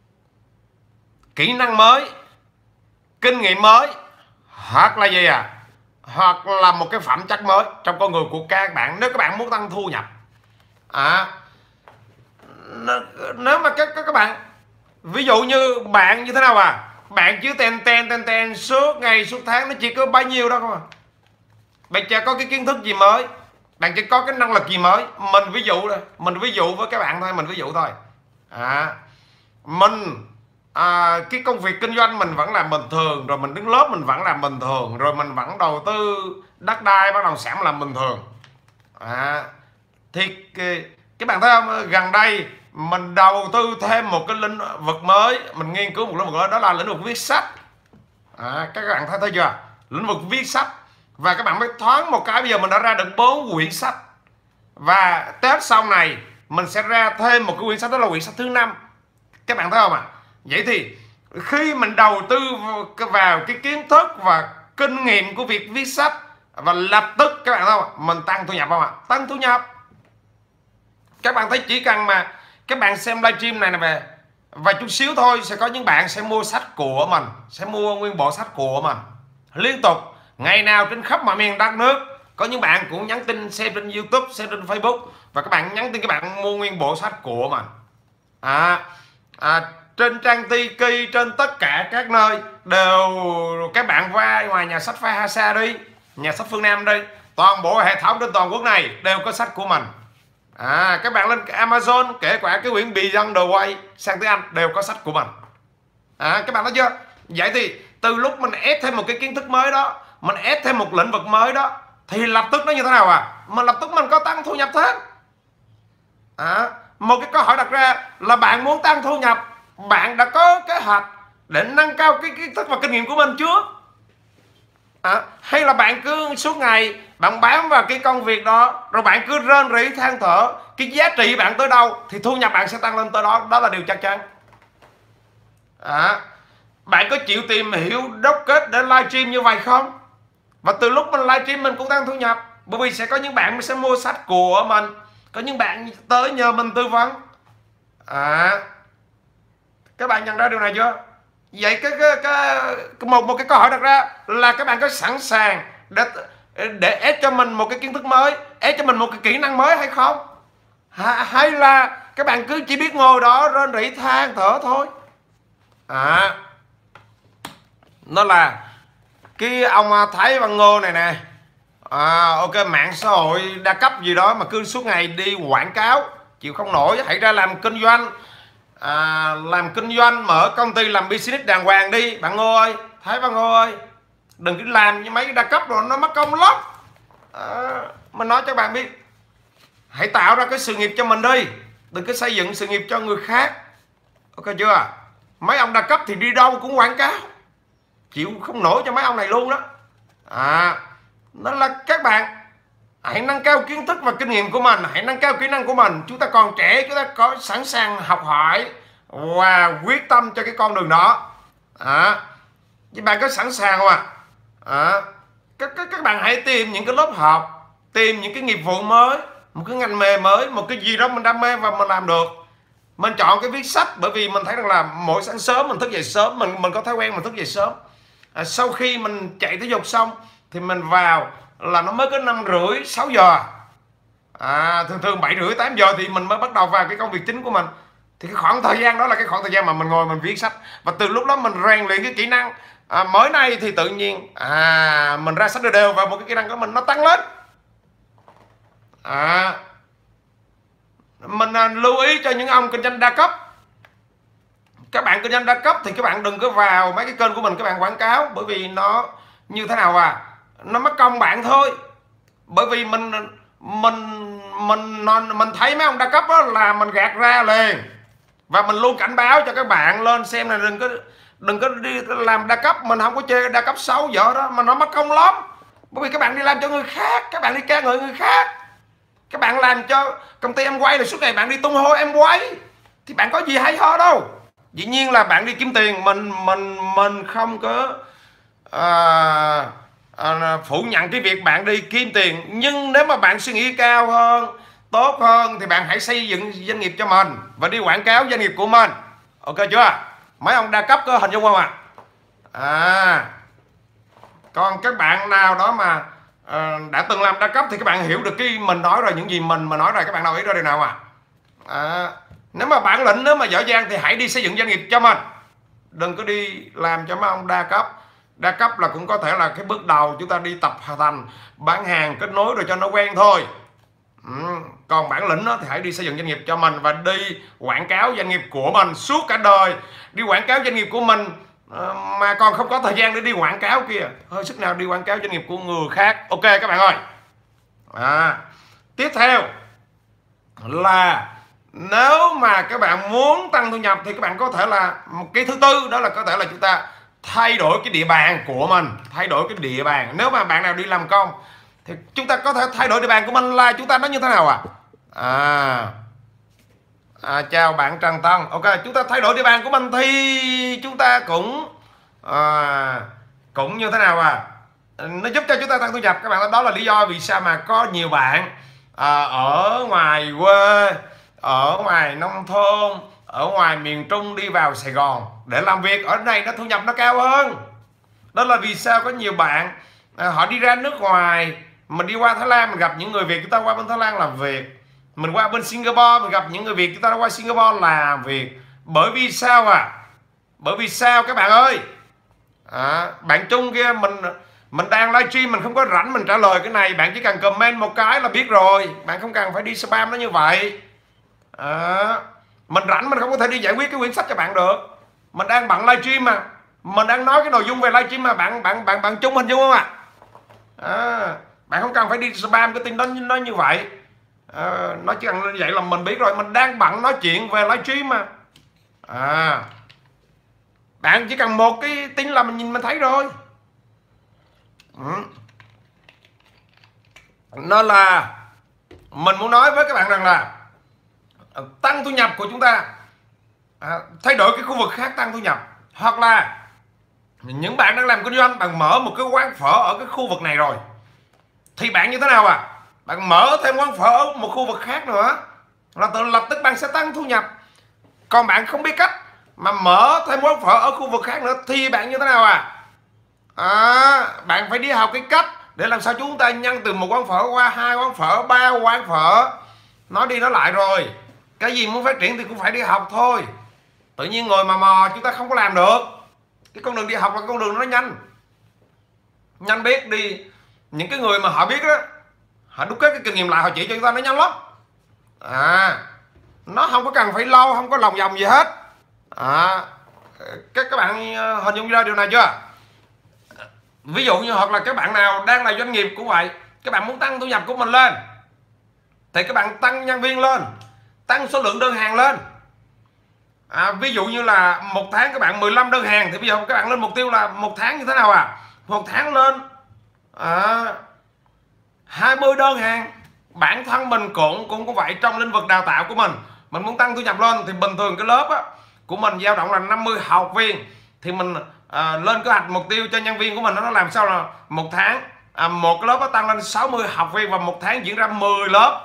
kỹ năng mới, kinh nghiệm mới, hoặc là gì à? Hoặc là một cái phẩm chất mới trong con người của các bạn nếu các bạn muốn tăng thu nhập. À, nếu mà các, các các bạn ví dụ như bạn như thế nào à, bạn chứ ten ten ten ten suốt ngày suốt tháng, nó chỉ có bao nhiêu đâu không à. Bạn chả có cái kiến thức gì mới, bạn chỉ có cái năng lực gì mới. Mình ví dụ thôi, mình ví dụ với các bạn thôi, mình ví dụ thôi. À, mình à, cái công việc kinh doanh mình vẫn làm bình thường, rồi mình đứng lớp mình vẫn làm bình thường, rồi mình vẫn đầu tư đất đai bất động sản làm bình thường. À, thì cái, cái bạn thấy không, gần đây mình đầu tư thêm một cái lĩnh vực mới, mình nghiên cứu một lĩnh vực mới, đó là lĩnh vực viết sách. À, các bạn thấy thấy chưa, lĩnh vực viết sách. Và các bạn mới thoáng một cái, bây giờ mình đã ra được bốn quyển sách, và Tết sau này mình sẽ ra thêm một cái quyển sách, đó là quyển sách thứ năm. Các bạn thấy không ạ? À? Vậy thì khi mình đầu tư vào cái kiến thức và kinh nghiệm của việc viết sách, và lập tức các bạn thấy không, mình tăng thu nhập không ạ? À? Tăng thu nhập. Các bạn thấy chỉ cần mà các bạn xem livestream này này về và chút xíu thôi, sẽ có những bạn sẽ mua sách của mình, sẽ mua nguyên bộ sách của mình liên tục, ngày nào trên khắp mọi miền đất nước. Có những bạn cũng nhắn tin xem trên YouTube, xem trên Facebook, và các bạn nhắn tin các bạn mua nguyên bộ sách của mình. À, à, trên trang Tiki, trên tất cả các nơi đều, các bạn qua ngoài nhà sách Phahasa đi, nhà sách Phương Nam đi, toàn bộ hệ thống trên toàn quốc này đều có sách của mình. À, các bạn lên Amazon, kể cả cái quyển Beyond the Way sang tiếng Anh đều có sách của mình. À, các bạn thấy chưa? Vậy thì từ lúc mình ép thêm một cái kiến thức mới đó, mình ép thêm một lĩnh vực mới đó, thì lập tức nó như thế nào à? Mà lập tức mình có tăng thu nhập thế. À, một cái câu hỏi đặt ra là bạn muốn tăng thu nhập, bạn đã có kế hoạch để nâng cao cái kiến thức và kinh nghiệm của mình chưa? À, hay là bạn cứ suốt ngày bạn bám vào cái công việc đó, rồi bạn cứ rên rỉ than thở, cái giá trị bạn tới đâu thì thu nhập bạn sẽ tăng lên tới đó, đó là điều chắc chắn. À, bạn có chịu tìm hiểu đốc kết để livestream như vậy không? Và từ lúc mình livestream mình cũng tăng thu nhập, bởi vì sẽ có những bạn sẽ mua sách của mình, có những bạn tới nhờ mình tư vấn. À, các bạn nhận ra điều này chưa? Vậy cái, cái, cái một một cái câu hỏi đặt ra là các bạn có sẵn sàng để để ép cho mình một cái kiến thức mới, ép cho mình một cái kỹ năng mới hay không? Hay là các bạn cứ chỉ biết ngồi đó rên rỉ than thở thôi? À, nó là cái ông Thái Văn Ngô này nè. À, ok, mạng xã hội đa cấp gì đó mà cứ suốt ngày đi quảng cáo, chịu không nổi. Hãy ra làm kinh doanh, à, làm kinh doanh, mở công ty, làm business đàng hoàng đi bạn Ngô ơi, Thái Văn Ngô ơi. Đừng cứ làm như mấy cái đa cấp rồi nó mất công lắm. À, mình nói cho bạn biết, hãy tạo ra cái sự nghiệp cho mình đi, đừng cứ xây dựng sự nghiệp cho người khác. Ok chưa? Mấy ông đa cấp thì đi đâu cũng quảng cáo, chịu không nổi cho mấy ông này luôn đó. À, nên là các bạn hãy nâng cao kiến thức và kinh nghiệm của mình, hãy nâng cao kỹ năng của mình. Chúng ta còn trẻ, chúng ta có sẵn sàng học hỏi và quyết tâm cho cái con đường đó. À, các bạn có sẵn sàng không ạ? À, các, các, các bạn hãy tìm những cái lớp học, tìm những cái nghiệp vụ mới, một cái ngành nghề mới, một cái gì đó mình đam mê và mình làm được. Mình chọn cái viết sách bởi vì mình thấy rằng là mỗi sáng sớm mình thức dậy sớm, mình mình có thói quen mình thức dậy sớm. À, sau khi mình chạy thể dục xong thì mình vào là nó mới có năm rưỡi sáu giờ. À, thường thường bảy rưỡi tám giờ thì mình mới bắt đầu vào cái công việc chính của mình. Thì cái khoảng thời gian đó là cái khoảng thời gian mà mình ngồi mình viết sách, và từ lúc đó mình rèn luyện cái kỹ năng. À, mới nay thì tự nhiên à, mình ra sách đều đều và một cái kỹ năng của mình nó tăng lên. À, mình à, lưu ý cho những ông kinh doanh đa cấp. Các bạn kinh doanh đa cấp thì các bạn đừng có vào mấy cái kênh của mình các bạn quảng cáo, bởi vì nó như thế nào à, nó mất công bạn thôi. Bởi vì mình mình mình mình thấy mấy ông đa cấp đó là mình gạt ra liền, và mình luôn cảnh báo cho các bạn lên xem này, đừng có đừng có đi làm đa cấp. Mình không có chê đa cấp xấu vợ đó, mà nó mất công lắm. Bởi vì các bạn đi làm cho người khác, các bạn đi ca ngợi người khác, các bạn làm cho công ty em quay rồi suốt ngày bạn đi tung hô em quay, thì bạn có gì hay ho đâu. Dĩ nhiên là bạn đi kiếm tiền, mình mình mình không có à, à, phủ nhận cái việc bạn đi kiếm tiền, nhưng nếu mà bạn suy nghĩ cao hơn, tốt hơn, thì bạn hãy xây dựng doanh nghiệp cho mình và đi quảng cáo doanh nghiệp của mình. Ok chưa? Mấy ông đa cấp có hình dung không ạ? À? À, còn các bạn nào đó mà à, đã từng làm đa cấp thì các bạn hiểu được cái mình nói rồi, những gì mình mà nói rồi, các bạn nào ý ra điều nào à? À, Nếu mà bản lĩnh, nếu mà giỏi giang thì hãy đi xây dựng doanh nghiệp cho mình. Đừng có đi làm cho mấy ông đa cấp. Đa cấp là cũng có thể là cái bước đầu chúng ta đi tập thành bán hàng, kết nối rồi cho nó quen thôi. Ừ. Còn bản lĩnh đó thì hãy đi xây dựng doanh nghiệp cho mình và đi quảng cáo doanh nghiệp của mình suốt cả đời. Đi quảng cáo doanh nghiệp của mình mà còn không có thời gian để đi quảng cáo kia, hơi sức nào đi quảng cáo doanh nghiệp của người khác. Ok các bạn ơi. À, tiếp theo là nếu mà các bạn muốn tăng thu nhập thì các bạn có thể là một cái thứ tư, đó là có thể là chúng ta thay đổi cái địa bàn của mình. Thay đổi cái địa bàn. Nếu mà bạn nào đi làm công thì chúng ta có thể thay đổi địa bàn của mình là chúng ta nó như thế nào à? À, à chào bạn Trần Tân. Ok, chúng ta thay đổi địa bàn của mình thì chúng ta cũng à, cũng như thế nào à? Nó giúp cho chúng ta tăng thu nhập các bạn. Đó là lý do vì sao mà có nhiều bạn à, ở ngoài quê, ở ngoài nông thôn, ở ngoài miền Trung đi vào Sài Gòn để làm việc. Ở đây nó thu nhập nó cao hơn. Đó là vì sao có nhiều bạn à, họ đi ra nước ngoài. Mình đi qua Thái Lan mình gặp những người Việt, chúng ta qua bên Thái Lan làm việc. Mình qua bên Singapore mình gặp những người Việt, chúng ta qua Singapore làm việc. Bởi vì sao à? Bởi vì sao các bạn ơi? À, bạn Trung kia mình mình đang livestream mình không có rảnh mình trả lời cái này, bạn chỉ cần comment một cái là biết rồi, bạn không cần phải đi spam nó như vậy. À, mình rảnh mình không có thể đi giải quyết cái quyển sách cho bạn được. Mình đang bận livestream mà, mình đang nói cái nội dung về livestream mà bạn bạn bạn bạn Trung hình dung không ạ? À? À, bạn không cần phải đi spam cái tin đó nó như vậy. À, nó chỉ cần như vậy là mình biết rồi, mình đang bận nói chuyện về livestream mà. À, bạn chỉ cần một cái tin là mình nhìn mình thấy rồi. Ừ. Nên là mình muốn nói với các bạn rằng là tăng thu nhập của chúng ta à, thay đổi cái khu vực khác tăng thu nhập, hoặc là những bạn đang làm kinh doanh, bạn mở một cái quán phở ở cái khu vực này rồi thì bạn như thế nào à? Bạn mở thêm quán phở ở một khu vực khác nữa là tự lập tức bạn sẽ tăng thu nhập. Còn bạn không biết cách mà mở thêm quán phở ở khu vực khác nữa thì bạn như thế nào à? À, bạn phải đi học cái cách để làm sao chúng ta nhân từ một quán phở qua hai quán phở, ba quán phở. Nói đi nói lại rồi, cái gì muốn phát triển thì cũng phải đi học thôi. Tự nhiên ngồi mà mò chúng ta không có làm được. Cái con đường đi học là con đường nó nhanh. Nhanh biết đi. Những cái người mà họ biết đó, họ đúc kết cái kinh nghiệm lại, họ chỉ cho chúng ta nó nhanh lắm. À, nó không có cần phải lâu, không có lòng vòng gì hết. À, các các bạn hình dung ra điều này chưa? Ví dụ như hoặc là các bạn nào đang là doanh nghiệp cũng vậy, các bạn muốn tăng thu nhập của mình lên thì các bạn tăng nhân viên lên, tăng số lượng đơn hàng lên. À, ví dụ như là một tháng các bạn mười lăm đơn hàng thì bây giờ các bạn lên mục tiêu là một tháng như thế nào à? Một tháng lên à, hai mươi đơn hàng. Bản thân mình cũng cũng có vậy. Trong lĩnh vực đào tạo của mình, mình muốn tăng thu nhập lên thì bình thường cái lớp á, của mình dao động là năm mươi học viên thì mình à, lên kế hoạch mục tiêu cho nhân viên của mình nó làm sao là một tháng à, một cái lớp nó tăng lên sáu mươi học viên và một tháng diễn ra mười lớp.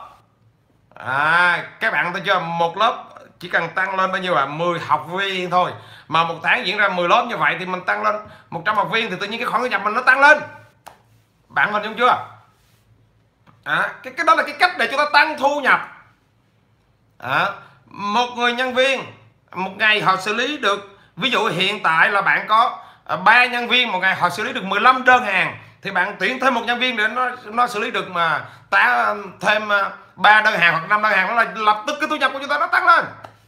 À, các bạn thấy chưa? Một lớp chỉ cần tăng lên bao nhiêu à? mười học viên thôi, mà một tháng diễn ra mười lớp như vậy thì mình tăng lên một trăm học viên thì tự nhiên cái khoản thu nhập mình nó tăng lên. Bạn hình dung chưa? À, cái cái đó là cái cách để chúng ta tăng thu nhập. À, một người nhân viên một ngày họ xử lý được, ví dụ hiện tại là bạn có ba nhân viên, một ngày họ xử lý được mười lăm đơn hàng thì bạn tuyển thêm một nhân viên để nó nó xử lý được mà tá thêm ba đơn hàng hoặc năm đơn hàng, nó là lập tức cái thu nhập của chúng ta nó tăng lên.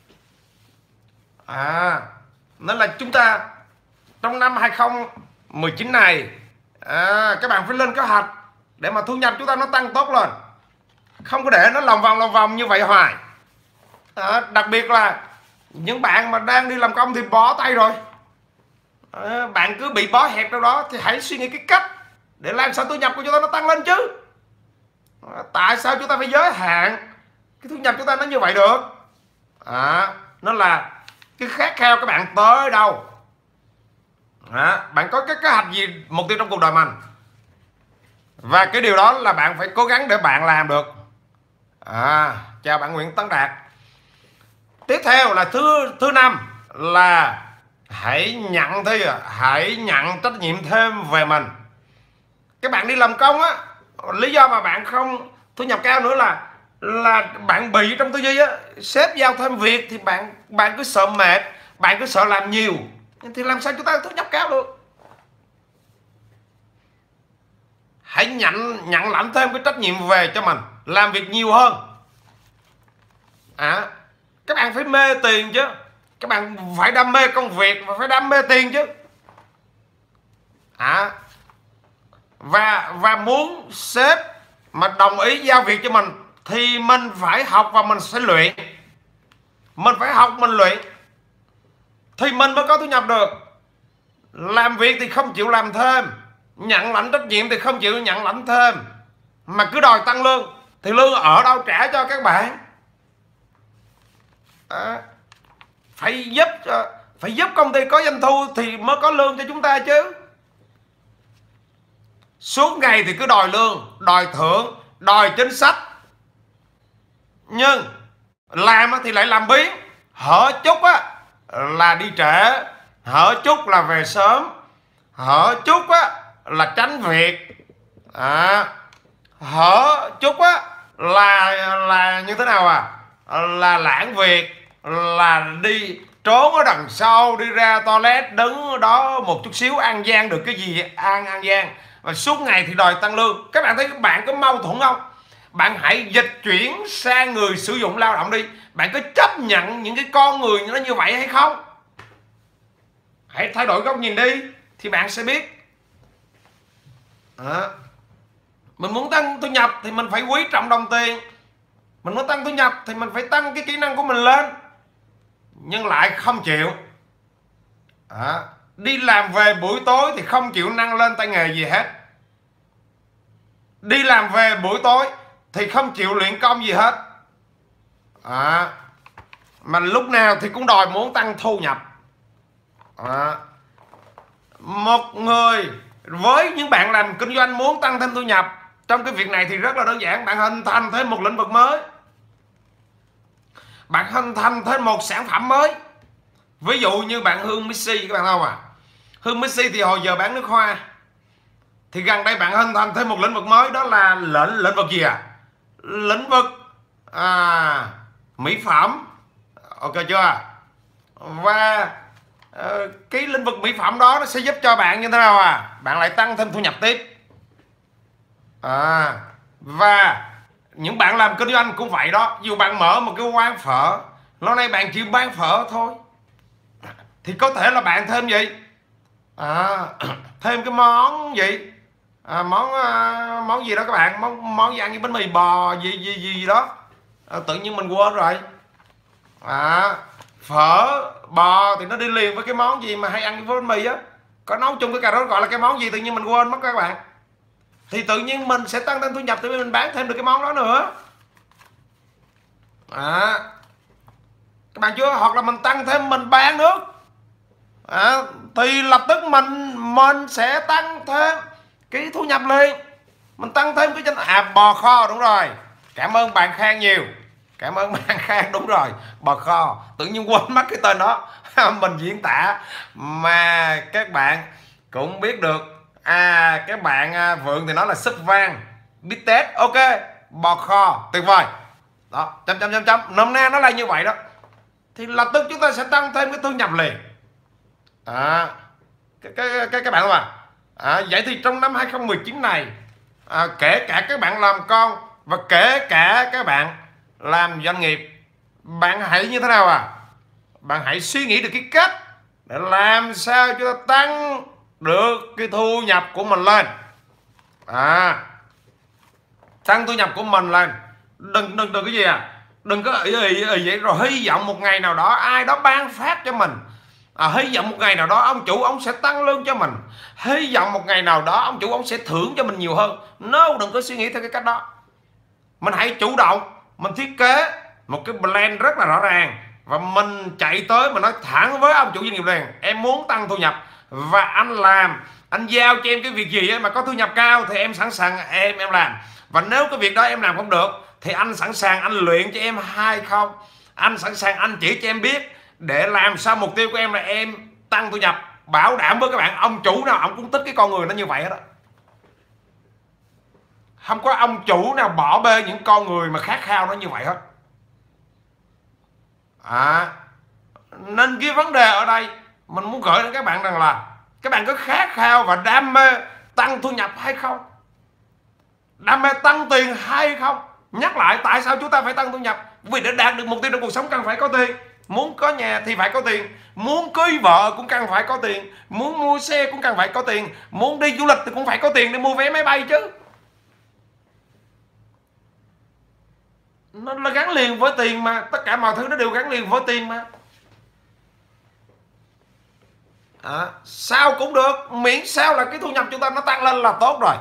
À, nên là chúng ta trong năm hai không một chín này à, các bạn phải lên kế hoạch để mà thu nhập chúng ta nó tăng tốt lên, không có để nó lòng vòng lòng vòng như vậy hoài. À, đặc biệt là những bạn mà đang đi làm công thì bó tay rồi. À, bạn cứ bị bó hẹp đâu đó thì hãy suy nghĩ cái cách để làm sao thu nhập của chúng ta nó tăng lên chứ. À, tại sao chúng ta phải giới hạn cái thu nhập chúng ta nó như vậy được? À, nó là cái khát khao các bạn tới đâu. À, bạn có cái kế hoạch gì, mục tiêu trong cuộc đời mình, và cái điều đó là bạn phải cố gắng để bạn làm được. À, chào bạn Nguyễn Tấn Đạt. Tiếp theo là thứ thứ năm là hãy nhận thi, hãy nhận trách nhiệm thêm về mình. Các bạn đi làm công á, lý do mà bạn không thu nhập cao nữa là là bạn bị trong tư duy á, sếp giao thêm việc thì bạn bạn cứ sợ mệt, bạn cứ sợ làm nhiều, thì làm sao chúng ta thu nhập cao được? Hãy nhận nhận lãnh thêm cái trách nhiệm về cho mình, làm việc nhiều hơn. À, các bạn phải mê tiền chứ, các bạn phải đam mê công việc và phải đam mê tiền chứ. À, và và muốn sếp mà đồng ý giao việc cho mình thì mình phải học và mình sẽ luyện. Mình phải học, mình luyện thì mình mới có thu nhập được. Làm việc thì không chịu làm thêm, nhận lãnh trách nhiệm thì không chịu nhận lãnh thêm, mà cứ đòi tăng lương thì lương ở đâu trả cho các bạn? À, phải giúp cho, phải giúp công ty có doanh thu thì mới có lương cho chúng ta chứ. Suốt ngày thì cứ đòi lương, đòi thưởng, đòi chính sách, nhưng làm thì lại làm biến. Hở chút á là đi trễ, hở chút là về sớm, hở chút á là tránh việc, à, hở chút á là là như thế nào à, là lãng việc, là đi trốn ở đằng sau, đi ra toilet đứng đó một chút xíu, ăn gian được cái gì ăn ăn gian, và suốt ngày thì đòi tăng lương. Các bạn thấy các bạn có mâu thuẫn không? Bạn hãy dịch chuyển sang người sử dụng lao động đi. Bạn có chấp nhận những cái con người nó như vậy hay không? Hãy thay đổi góc nhìn đi thì bạn sẽ biết. À, mình muốn tăng thu nhập thì mình phải quý trọng đồng tiền. Mình muốn tăng thu nhập thì mình phải tăng cái kỹ năng của mình lên, nhưng lại không chịu. À, đi làm về buổi tối thì không chịu nâng lên tay nghề gì hết. Đi làm về buổi tối thì không chịu luyện công gì hết. À, mà lúc nào thì cũng đòi muốn tăng thu nhập. À, một người với những bạn làm kinh doanh muốn tăng thêm thu nhập trong cái việc này thì rất là đơn giản. Bạn hình thành thêm một lĩnh vực mới, bạn hình thành thêm một sản phẩm mới. Ví dụ như bạn Hương Missy, các bạn không à, Hương Missy thì hồi giờ bán nước hoa, thì gần đây bạn hình thành thêm một lĩnh vực mới, đó là lĩnh lĩnh vực gì à? Lĩnh vực à, mỹ phẩm. Ok chưa? Và uh, cái lĩnh vực mỹ phẩm đó nó sẽ giúp cho bạn như thế nào à? Bạn lại tăng thêm thu nhập tiếp. À, và những bạn làm kinh doanh cũng vậy đó. Dù bạn mở một cái quán phở, lâu nay bạn chỉ bán phở thôi, thì có thể là bạn thêm gì? À, thêm cái món gì? À, món à, món gì đó các bạn, món món gì ăn như bánh mì bò gì gì gì đó, à, tự nhiên mình quên rồi. À, phở bò thì nó đi liền với cái món gì mà hay ăn với bánh mì á, có nấu chung cái cà rốt gọi là cái món gì tự nhiên mình quên mất các bạn. Thì tự nhiên mình sẽ tăng thêm thu nhập, tại vì mình bán thêm được cái món đó nữa. À, các bạn chưa? Hoặc là mình tăng thêm mình bán nước, à, thì lập tức mình mình sẽ tăng thêm cái thu nhập liền. Mình tăng thêm cái danh à bò kho, đúng rồi, cảm ơn bạn Khang nhiều, cảm ơn bạn Khang, đúng rồi, bò kho, tự nhiên quên mất cái tên đó. Mình diễn tả mà các bạn cũng biết được. À, các bạn Vượng thì nói là sức vang, bít tết, ok, bò kho, tuyệt vời đó, chấm chấm chấm chấm, nôm na nó là như vậy đó. Thì lập tức chúng ta sẽ tăng thêm cái thu nhập liền. À, các các các, các bạn không à? À, vậy thì trong năm hai không một chín này, à, kể cả các bạn làm con và kể cả các bạn làm doanh nghiệp, bạn hãy như thế nào à? Bạn hãy suy nghĩ được cái cách để làm sao cho ta tăng được cái thu nhập của mình lên. À, tăng thu nhập của mình lên. Đừng đừng đừng cái gì à? Đừng có ý ý ý vậy rồi hy vọng một ngày nào đó ai đó ban phát cho mình. À, hy vọng một ngày nào đó ông chủ ông sẽ tăng lương cho mình, hy vọng một ngày nào đó ông chủ ông sẽ thưởng cho mình nhiều hơn. No, đừng có suy nghĩ theo cái cách đó. Mình hãy chủ động, mình thiết kế một cái plan rất là rõ ràng, và mình chạy tới mình nói thẳng với ông chủ doanh nghiệp liền: em muốn tăng thu nhập và anh làm, anh giao cho em cái việc gì mà có thu nhập cao thì em sẵn sàng em em làm. Và nếu cái việc đó em làm không được thì anh sẵn sàng anh luyện cho em hay không, anh sẵn sàng anh chỉ cho em biết, để làm sao mục tiêu của em là em tăng thu nhập. Bảo đảm với các bạn, ông chủ nào ông cũng thích cái con người nó như vậy hết đó. Không có ông chủ nào bỏ bê những con người mà khát khao nó như vậy hết. À, nên cái vấn đề ở đây mình muốn gửi đến các bạn rằng là các bạn có khát khao và đam mê tăng thu nhập hay không? Đam mê tăng tiền hay không? Nhắc lại, tại sao chúng ta phải tăng thu nhập? Vì để đạt được mục tiêu trong cuộc sống cần phải có tiền. Muốn có nhà thì phải có tiền, muốn cưới vợ cũng cần phải có tiền, muốn mua xe cũng cần phải có tiền, muốn đi du lịch thì cũng phải có tiền để mua vé máy bay chứ. Nó là gắn liền với tiền mà, tất cả mọi thứ nó đều gắn liền với tiền mà. À, sao cũng được, miễn sao là cái thu nhập chúng ta nó tăng lên là tốt rồi.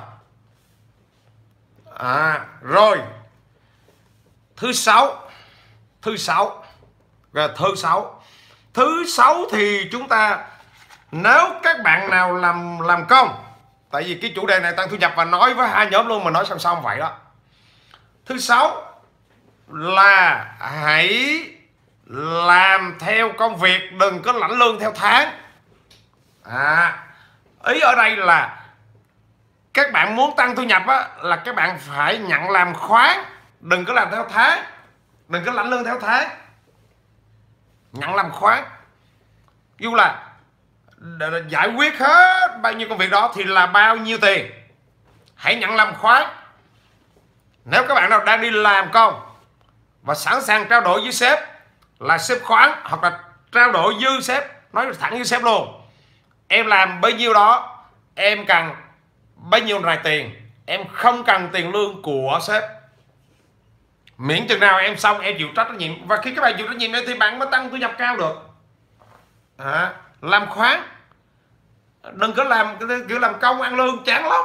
À, rồi thứ sáu, thứ sáu, rồi thứ sáu, thứ sáu thì chúng ta, nếu các bạn nào làm làm công, tại vì cái chủ đề này tăng thu nhập và nói với hai nhóm luôn mà nói song song vậy đó. Thứ sáu là hãy làm theo công việc, đừng có lãnh lương theo tháng. À, ý ở đây là các bạn muốn tăng thu nhập á, là các bạn phải nhận làm khoán, đừng có làm theo tháng, đừng có lãnh lương theo tháng, nhận làm khoán. Ví dụ là để giải quyết hết bao nhiêu công việc đó thì là bao nhiêu tiền, hãy nhận làm khoán. Nếu các bạn nào đang đi làm công và sẵn sàng trao đổi với sếp là sếp khoán, hoặc là trao đổi dư sếp, nói thẳng với sếp luôn, em làm bấy nhiêu đó, em cần bấy nhiêu này tiền, em không cần tiền lương của sếp, miễn chừng nào em xong em chịu trách nhiệm. Và khi các bạn chịu trách nhiệm thì bạn mới tăng thu nhập cao được. À, làm khoán, đừng có làm kiểu làm công ăn lương chán lắm.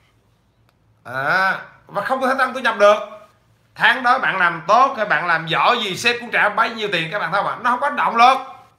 À, và không có thể tăng thu nhập được. Tháng đó bạn làm tốt hay bạn làm giỏi gì, sếp cũng trả bấy nhiêu tiền, các bạn thấy không ạ? Nó không có động lực.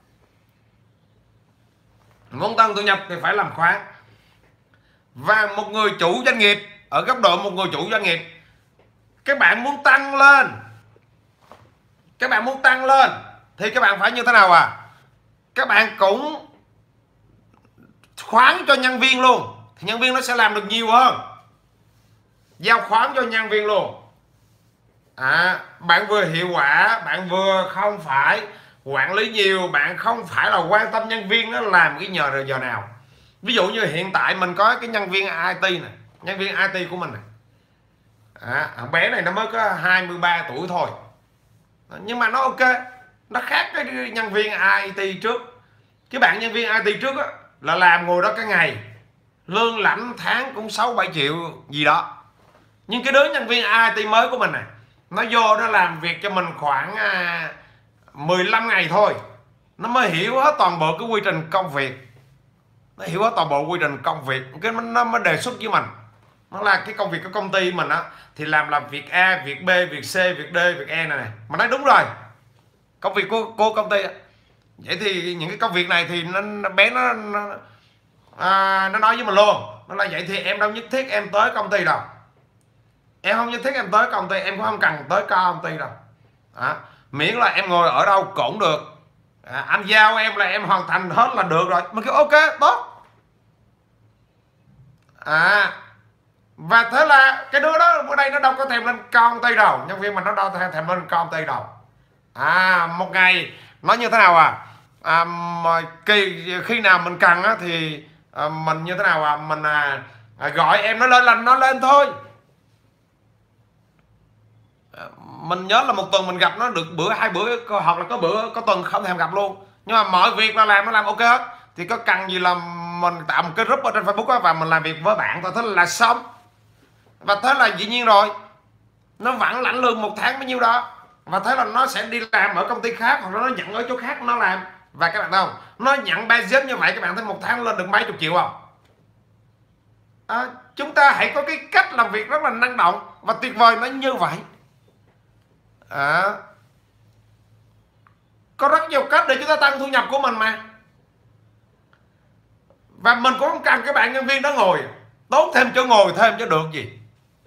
Muốn tăng thu nhập thì phải làm khoán. Và một người chủ doanh nghiệp, ở góc độ một người chủ doanh nghiệp, các bạn muốn tăng lên, các bạn muốn tăng lên thì các bạn phải như thế nào à? Các bạn cũng khoán cho nhân viên luôn, thì nhân viên nó sẽ làm được nhiều hơn. Giao khoán cho nhân viên luôn. À, bạn vừa hiệu quả, bạn vừa không phải quản lý nhiều, bạn không phải là quan tâm nhân viên nó làm cái nhờ giờ nào. Ví dụ như hiện tại mình có cái nhân viên i tê này, nhân viên i tê của mình này. À, thằng bé này nó mới có hai mươi ba tuổi thôi, nhưng mà nó ok, nó khác cái nhân viên i tê trước. Cái bạn nhân viên i tê trước á, là làm ngồi đó cả ngày, lương lãnh tháng cũng sáu bảy triệu gì đó. Nhưng cái đứa nhân viên i tê mới của mình này, nó vô nó làm việc cho mình khoảng à, mười lăm ngày thôi, nó mới hiểu hết toàn bộ cái quy trình công việc, nó hiểu hết toàn bộ quy trình công việc. Cái nó mới đề xuất với mình, nó là cái công việc của công ty mình á, thì làm làm việc A, việc B, việc C, việc D, việc E này này. Mà nói đúng rồi, công việc của cô công ty á. Vậy thì những cái công việc này thì nó bé nó nó, à, nó nói với mình luôn, nó là vậy thì em đâu nhất thiết em tới công ty đâu, em không nhất thiết em tới công ty, em cũng không cần tới công ty đâu. À, miễn là em ngồi ở đâu cũng được. À, anh giao em là em hoàn thành hết là được rồi. Mình kêu ok, tốt. À, và thế là cái đứa đó bữa đây nó đâu có thèm lên công ty đâu, nhân viên mình nó đâu thèm lên công ty đâu. À, một ngày nó như thế nào à, à mà khi, khi nào mình cần á, thì à, mình như thế nào à, mình à, à, gọi em nó lên là nó lên thôi. Mình nhớ là một tuần mình gặp nó được bữa hai bữa, hoặc là có bữa có tuần không thèm gặp luôn. Nhưng mà mọi việc là làm nó làm ok hết. Thì có cần gì là mình tạo một cái group ở trên Facebook đó, và mình làm việc với bạn thôi, thế là xong. Và thế là dĩ nhiên rồi, nó vẫn lãnh lương một tháng bao nhiêu đó, và thế là nó sẽ đi làm ở công ty khác, hoặc là nó nhận ở chỗ khác nó làm. Và các bạn thấy không, nó nhận budget như vậy, các bạn thấy một tháng lên được mấy chục triệu không? À, chúng ta hãy có cái cách làm việc rất là năng động và tuyệt vời nó như vậy. À, có rất nhiều cách để chúng ta tăng thu nhập của mình mà. Và mình cũng không cần các bạn nhân viên đó ngồi tốn thêm chỗ ngồi thêm chứ được gì.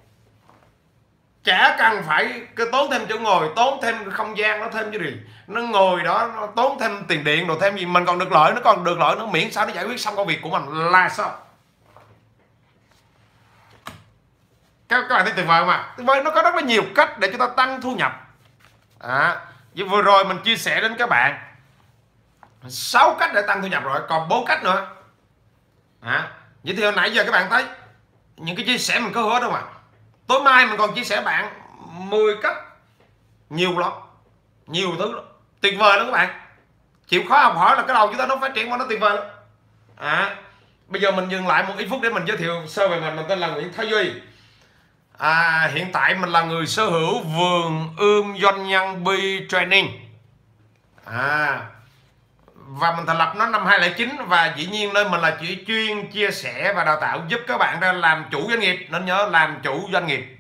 Chả cần phải cứ tốn thêm chỗ ngồi, tốn thêm không gian nó thêm chứ gì. Nó ngồi đó nó tốn thêm tiền điện rồi thêm gì, mình còn được lợi, nó còn được lợi nữa, miễn sao nó giải quyết xong công việc của mình là sao. các, các bạn thấy tuyệt vời không ạ? Tuyệt vời, nó có rất là nhiều cách để chúng ta tăng thu nhập. À, vừa rồi mình chia sẻ đến các bạn sáu cách để tăng thu nhập rồi, còn bốn cách nữa. À, vậy thì hồi nãy giờ các bạn thấy những cái chia sẻ mình có hứa đâu mà. Tối mai mình còn chia sẻ bạn mười cách, nhiều lắm, nhiều thứ lắm. Tuyệt vời lắm các bạn. Chịu khó học hỏi là cái đầu chúng ta nó phát triển và nó tuyệt vời lắm. À, bây giờ mình dừng lại một ít phút để mình giới thiệu sơ về mình. Mình tên là Nguyễn Thái Duy. À, hiện tại mình là người sở hữu vườn ươm doanh nhân Bee Training. À, và mình thành lập nó năm hai không không chín, và dĩ nhiên nơi mình là chỉ chuyên chia sẻ và đào tạo giúp các bạn ra làm chủ doanh nghiệp. Nên nhớ làm chủ doanh nghiệp.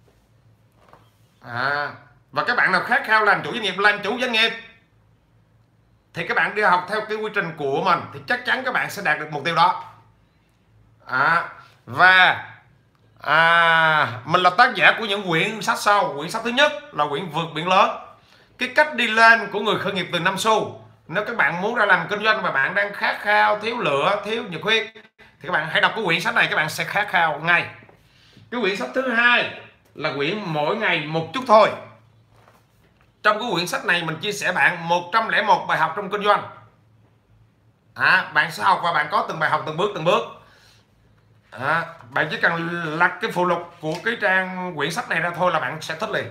À, và các bạn nào khát khao làm chủ doanh nghiệp, làm chủ doanh nghiệp thì các bạn đi học theo cái quy trình của mình thì chắc chắn các bạn sẽ đạt được mục tiêu đó. À, và à, mình là tác giả của những quyển sách sau. Quyển sách thứ nhất là quyển Vượt Biển Lớn, cái cách đi lên của người khởi nghiệp từ năm xu. Nếu các bạn muốn ra làm kinh doanh và bạn đang khát khao, thiếu lửa, thiếu nhiệt huyết thì các bạn hãy đọc cái quyển sách này, các bạn sẽ khát khao ngay. Cái quyển sách thứ hai là quyển Mỗi Ngày Một Chút Thôi. Trong cái quyển sách này mình chia sẻ bạn một trăm lẻ một bài học trong kinh doanh. À, bạn sẽ học và bạn có từng bài học từng bước từng bước. À, bạn chỉ cần lật cái phụ lục của cái trang quyển sách này ra thôi là bạn sẽ thích liền.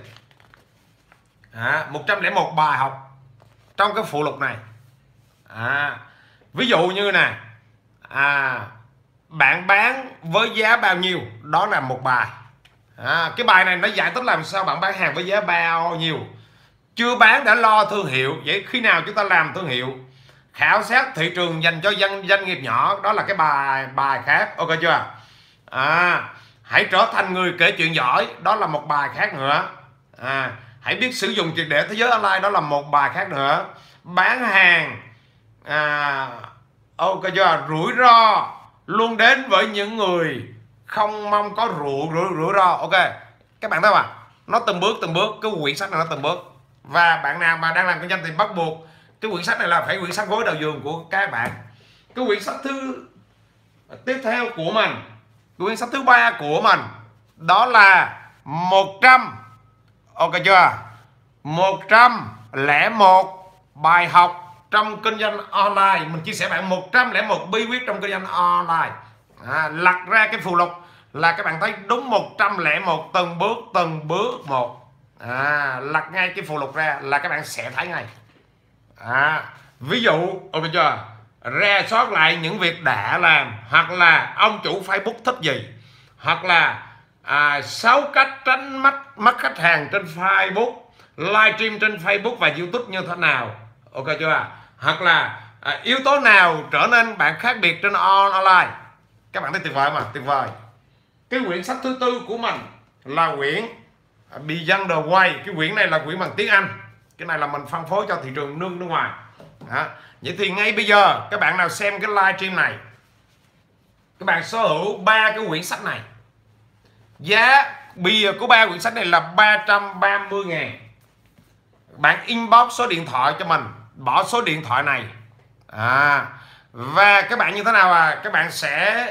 À, một trăm lẻ một bài học trong cái phụ lục này. À, ví dụ như nè, à, bạn bán với giá bao nhiêu, đó là một bài. À, cái bài này nó giải thích làm sao bạn bán hàng với giá bao nhiêu. Chưa bán đã lo thương hiệu. Vậy khi nào chúng ta làm thương hiệu? Khảo sát thị trường dành cho doanh, doanh nghiệp nhỏ, đó là cái bài bài khác. Ok chưa? À, hãy trở thành người kể chuyện giỏi, đó là một bài khác nữa. À, hãy biết sử dụng triệt để thế giới online, đó là một bài khác nữa. Bán hàng, à, ok chưa? Rủi ro luôn đến với những người không mong có rủi rủi, rủi ro. Ok, các bạn thấy không ạ? Nó từng bước từng bước, cái quyển sách này nó từng bước. Và bạn nào mà đang làm kinh doanh thì bắt buộc cái quyển sách này là phải quyển sách gối đầu giường của các bạn. Cái quyển sách thứ tiếp theo của mình, quyển sách thứ ba của mình, đó là một trăm, ok chưa? một trăm lẻ một bài học trong kinh doanh online. Mình chia sẻ bạn một trăm lẻ một bí quyết trong kinh doanh online. À, lật ra cái phụ lục là các bạn thấy đúng một trăm lẻ một, từng bước từng bước một. À, lật ngay cái phụ lục ra là các bạn sẽ thấy ngay. À, ví dụ, ok chưa? Ra soát lại những việc đã làm, hoặc là ông chủ Facebook thích gì, hoặc là à, sáu cách tránh mất mất khách hàng trên Facebook, livestream trên Facebook và YouTube như thế nào, ok chưa? Hoặc là à, yếu tố nào trở nên bạn khác biệt trên online. Các bạn thấy tuyệt vời mà, tuyệt vời. Cái quyển sách thứ tư của mình là quyển Beyond the Way. Cái quyển này là quyển bằng tiếng Anh. Cái này là mình phân phối cho thị trường nước nước ngoài. Đó. Vậy thì ngay bây giờ các bạn nào xem cái livestream này, các bạn sở hữu ba cái quyển sách này. Giá bìa của ba quyển sách này là ba trăm ba mươi ngàn. Bạn inbox số điện thoại cho mình, bỏ số điện thoại này. À, và các bạn như thế nào à? Các bạn sẽ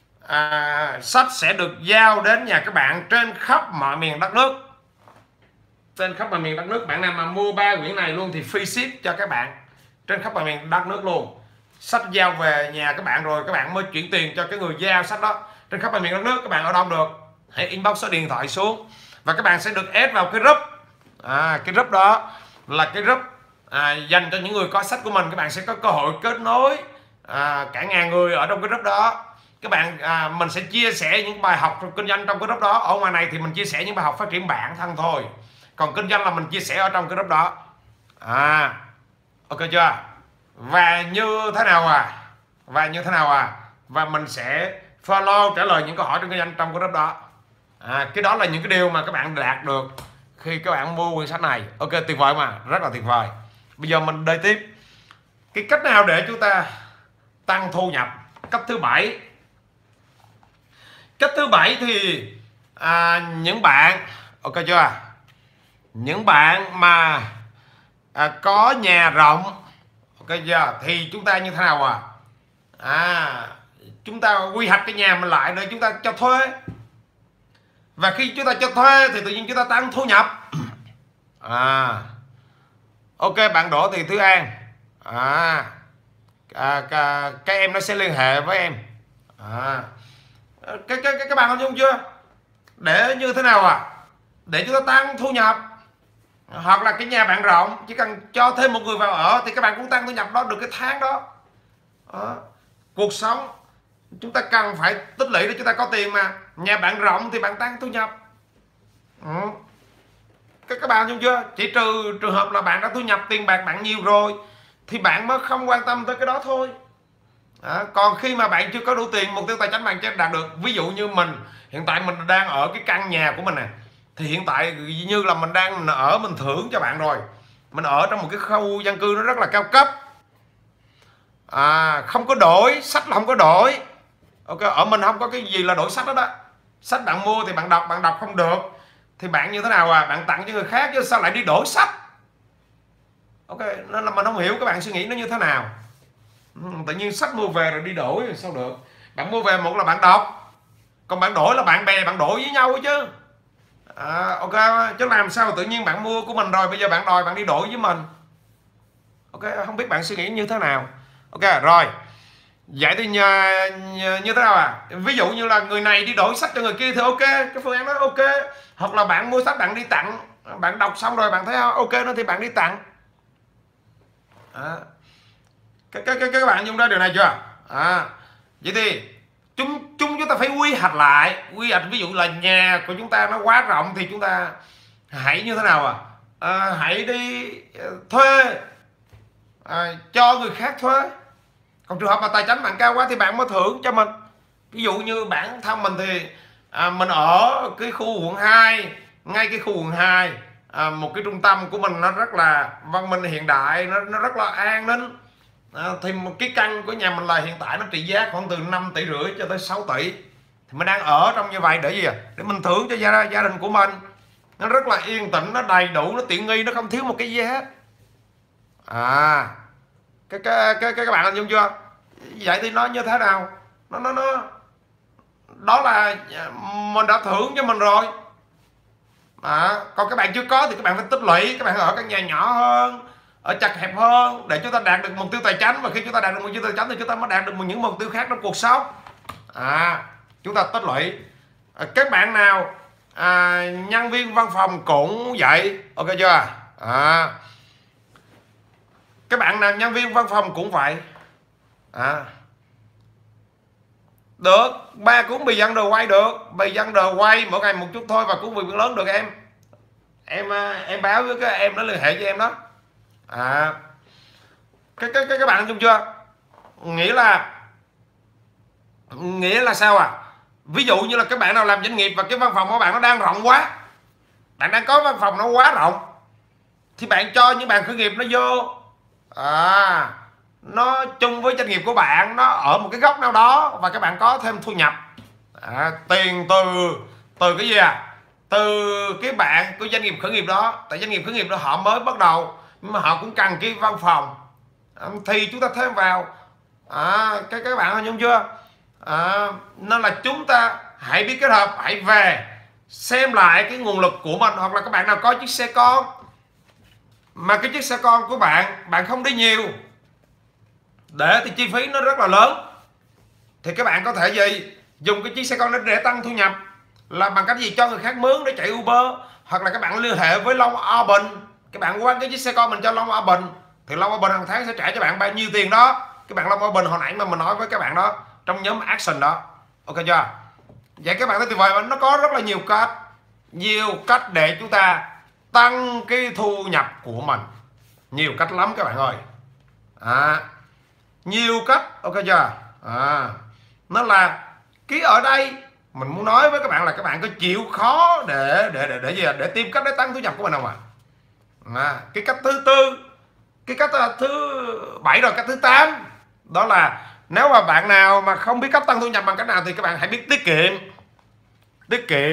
à, sách sẽ được giao đến nhà các bạn trên khắp mọi miền đất nước. Trên khắp mọi miền đất nước. Bạn nào mà mua ba quyển này luôn thì free ship cho các bạn trên khắp mọi miền đất nước luôn. Sách giao về nhà các bạn rồi các bạn mới chuyển tiền cho cái người giao sách đó trên khắp mọi miền đất nước. Các bạn ở đâu được, hãy inbox số điện thoại xuống và các bạn sẽ được add vào cái group. À, cái group đó là cái group à, dành cho những người có sách của mình. Các bạn sẽ có cơ hội kết nối à, cả ngàn người ở trong cái group đó. Các bạn à, mình sẽ chia sẻ những bài học kinh doanh trong cái group đó. Ở ngoài này thì mình chia sẻ những bài học phát triển bản thân thôi, còn kinh doanh là mình chia sẻ ở trong cái group đó. À, ok chưa? Và như thế nào à? Và như thế nào à? Và mình sẽ follow trả lời những câu hỏi trong kinh doanh trong cái group đó. À, cái đó là những cái điều mà các bạn đạt được khi các bạn mua quyển sách này. Ok, tuyệt vời mà, rất là tuyệt vời. Bây giờ mình đi tiếp. Cái cách nào để chúng ta tăng thu nhập? Cách thứ bảy. Cách thứ bảy thì à, những bạn, ok chưa? Những bạn mà à, có nhà rộng, ok chưa? Thì chúng ta như thế nào à? À, chúng ta quy hoạch cái nhà mình lại để chúng ta cho thuê. Và khi chúng ta cho thuê thì tự nhiên chúng ta tăng thu nhập. À, ok, bạn Đỗ Thị Thư An, à, à, à, các em nó sẽ liên hệ với em. À, cái cái cái các bạn hình dung chưa? Để như thế nào à? Để chúng ta tăng thu nhập, hoặc là cái nhà bạn rộng, chỉ cần cho thêm một người vào ở thì các bạn cũng tăng thu nhập đó được cái tháng đó. Đó. Cuộc sống chúng ta cần phải tích lũy để chúng ta có tiền mà. Nhà bạn rộng thì bạn tăng thu nhập. Ừ. Các các bạn hiểu chưa? Chỉ trừ trường hợp là bạn đã thu nhập tiền bạc bạn nhiều rồi thì bạn mới không quan tâm tới cái đó thôi. À, còn khi mà bạn chưa có đủ tiền, mục tiêu tài chính bạn chưa đạt được. Ví dụ như mình hiện tại mình đang ở cái căn nhà của mình nè, thì hiện tại như là mình đang ở, mình thưởng cho bạn rồi, mình ở trong một cái khu dân cư nó rất là cao cấp, à, không có đổi sách, là không có đổi. Ok, ở mình không có cái gì là đổi sách đó đó. Sách bạn mua thì bạn đọc, bạn đọc không được thì bạn như thế nào à? Bạn tặng cho người khác chứ sao lại đi đổi sách? Ok, nên là mình không hiểu các bạn suy nghĩ nó như thế nào. Tự nhiên sách mua về rồi đi đổi rồi sao được? Bạn mua về một là bạn đọc, còn bạn đổi là bạn bè bạn đổi với nhau chứ. À, ok, chứ làm sao tự nhiên bạn mua của mình rồi bây giờ bạn đòi bạn đi đổi với mình? Ok, không biết bạn suy nghĩ như thế nào. Ok rồi, vậy thì như, như, như thế nào à? Ví dụ như là người này đi đổi sách cho người kia thì ok, cái phương án đó ok. Hoặc là bạn mua sách bạn đi tặng, bạn đọc xong rồi bạn thấy ok nó thì bạn đi tặng. À, các, các, các bạn dùng ra điều này chưa? À, vậy thì chúng chúng chúng ta phải quy hoạch lại. Quy hoạch ví dụ là nhà của chúng ta nó quá rộng thì chúng ta hãy như thế nào à? À, hãy đi thuê, à, cho người khác thuê. Còn trường hợp mà tài chính bạn cao quá thì bạn mới thưởng cho mình. Ví dụ như bản thân mình thì à, mình ở cái khu quận hai, ngay cái khu quận hai, à, một cái trung tâm của mình nó rất là văn minh hiện đại, nó, nó rất là an ninh. À, thì một cái căn của nhà mình là hiện tại nó trị giá khoảng từ năm tỷ rưỡi cho tới sáu tỷ. Thì mình đang ở trong như vậy để gì à? Để mình thưởng cho gia, gia đình của mình. Nó rất là yên tĩnh, nó đầy đủ, nó tiện nghi, nó không thiếu một cái gì hết. À, cái cái cái các bạn hình dung chưa? Vậy thì nó như thế nào? Nó nó nó đó là mình đã thưởng cho mình rồi. À, còn các bạn chưa có thì các bạn phải tích lũy, các bạn ở căn nhà nhỏ hơn, ở chặt hẹp hơn để chúng ta đạt được mục tiêu tài chính. Và khi chúng ta đạt được mục tiêu tài chính thì chúng ta mới đạt được những mục tiêu khác trong cuộc sống. À, chúng ta tích lũy. À, các bạn nào à, nhân viên văn phòng cũng vậy, ok chưa? À, các bạn nào nhân viên văn phòng cũng vậy. À, được, ba cuốn bì dân đồ quay được, bì dân đồ quay mỗi ngày một chút thôi, và cuốn bì lớn được em. Em em báo với các em nó liên hệ với em đó. À, các các các bạn chung chưa? Nghĩa là nghĩa là sao à? Ví dụ như là các bạn nào làm doanh nghiệp và cái văn phòng của bạn nó đang rộng quá, bạn đang có văn phòng nó quá rộng, thì bạn cho những bạn khởi nghiệp nó vô, à, nó chung với doanh nghiệp của bạn, nó ở một cái góc nào đó và các bạn có thêm thu nhập. À, tiền từ từ cái gì à? Từ cái bạn của doanh nghiệp khởi nghiệp đó. Tại doanh nghiệp khởi nghiệp đó họ mới bắt đầu nhưng mà họ cũng cần cái văn phòng, à, thì chúng ta thêm vào. À, các các bạn hiểu chưa? À, nên là chúng ta hãy biết kết hợp, hãy về xem lại cái nguồn lực của mình. Hoặc là các bạn nào có chiếc xe con mà cái chiếc xe con của bạn bạn không đi nhiều, để thì chi phí nó rất là lớn, thì các bạn có thể gì dùng cái chiếc xe con để tăng thu nhập là bằng cách gì? Cho người khác mướn để chạy Uber, hoặc là các bạn liên hệ với Long Urban, các bạn quăng cái chiếc xe con mình cho Long Urban thì Long Urban hàng tháng sẽ trả cho bạn bao nhiêu tiền đó. Các bạn Long Urban hồi nãy mà mình nói với các bạn đó trong nhóm action đó, ok chưa? Vậy các bạn thấy tuyệt vời mà. Nó có rất là nhiều cách, nhiều cách để chúng ta tăng cái thu nhập của mình, nhiều cách lắm các bạn ơi. À, nhiều cách, ok chưa? À, nó là cái ở đây mình muốn nói với các bạn là các bạn có chịu khó để để để để gì để tìm cách để tăng thu nhập của mình không ạ? À? À, cái cách thứ tư, cái cách thứ bảy rồi, cách thứ tám, đó là nếu mà bạn nào mà không biết cách tăng thu nhập bằng cách nào thì các bạn hãy biết tiết kiệm. Tiết kiệm,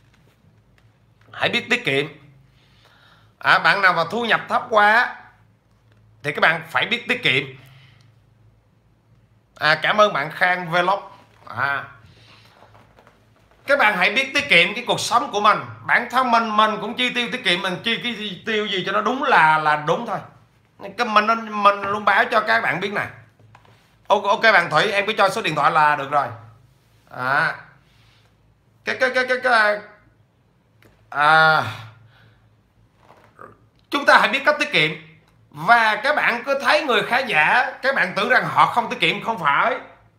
hãy biết tiết kiệm. À, bạn nào mà thu nhập thấp quá thì các bạn phải biết tiết kiệm. À, cảm ơn bạn Khang Vlog. À, Các bạn hãy biết tiết kiệm cái cuộc sống của mình. Bản thân mình mình cũng chi tiêu tiết kiệm, mình chi cái chi tiêu gì cho nó đúng là là đúng thôi. Cái mình mình luôn báo cho các bạn biết này. Ok, ok bạn Thủy, em cứ cho số điện thoại là được rồi. À, cái cái cái cái, cái à, chúng ta hãy biết cách tiết kiệm. Và các bạn cứ thấy người khá giả, các bạn tưởng rằng họ không tiết kiệm, không phải.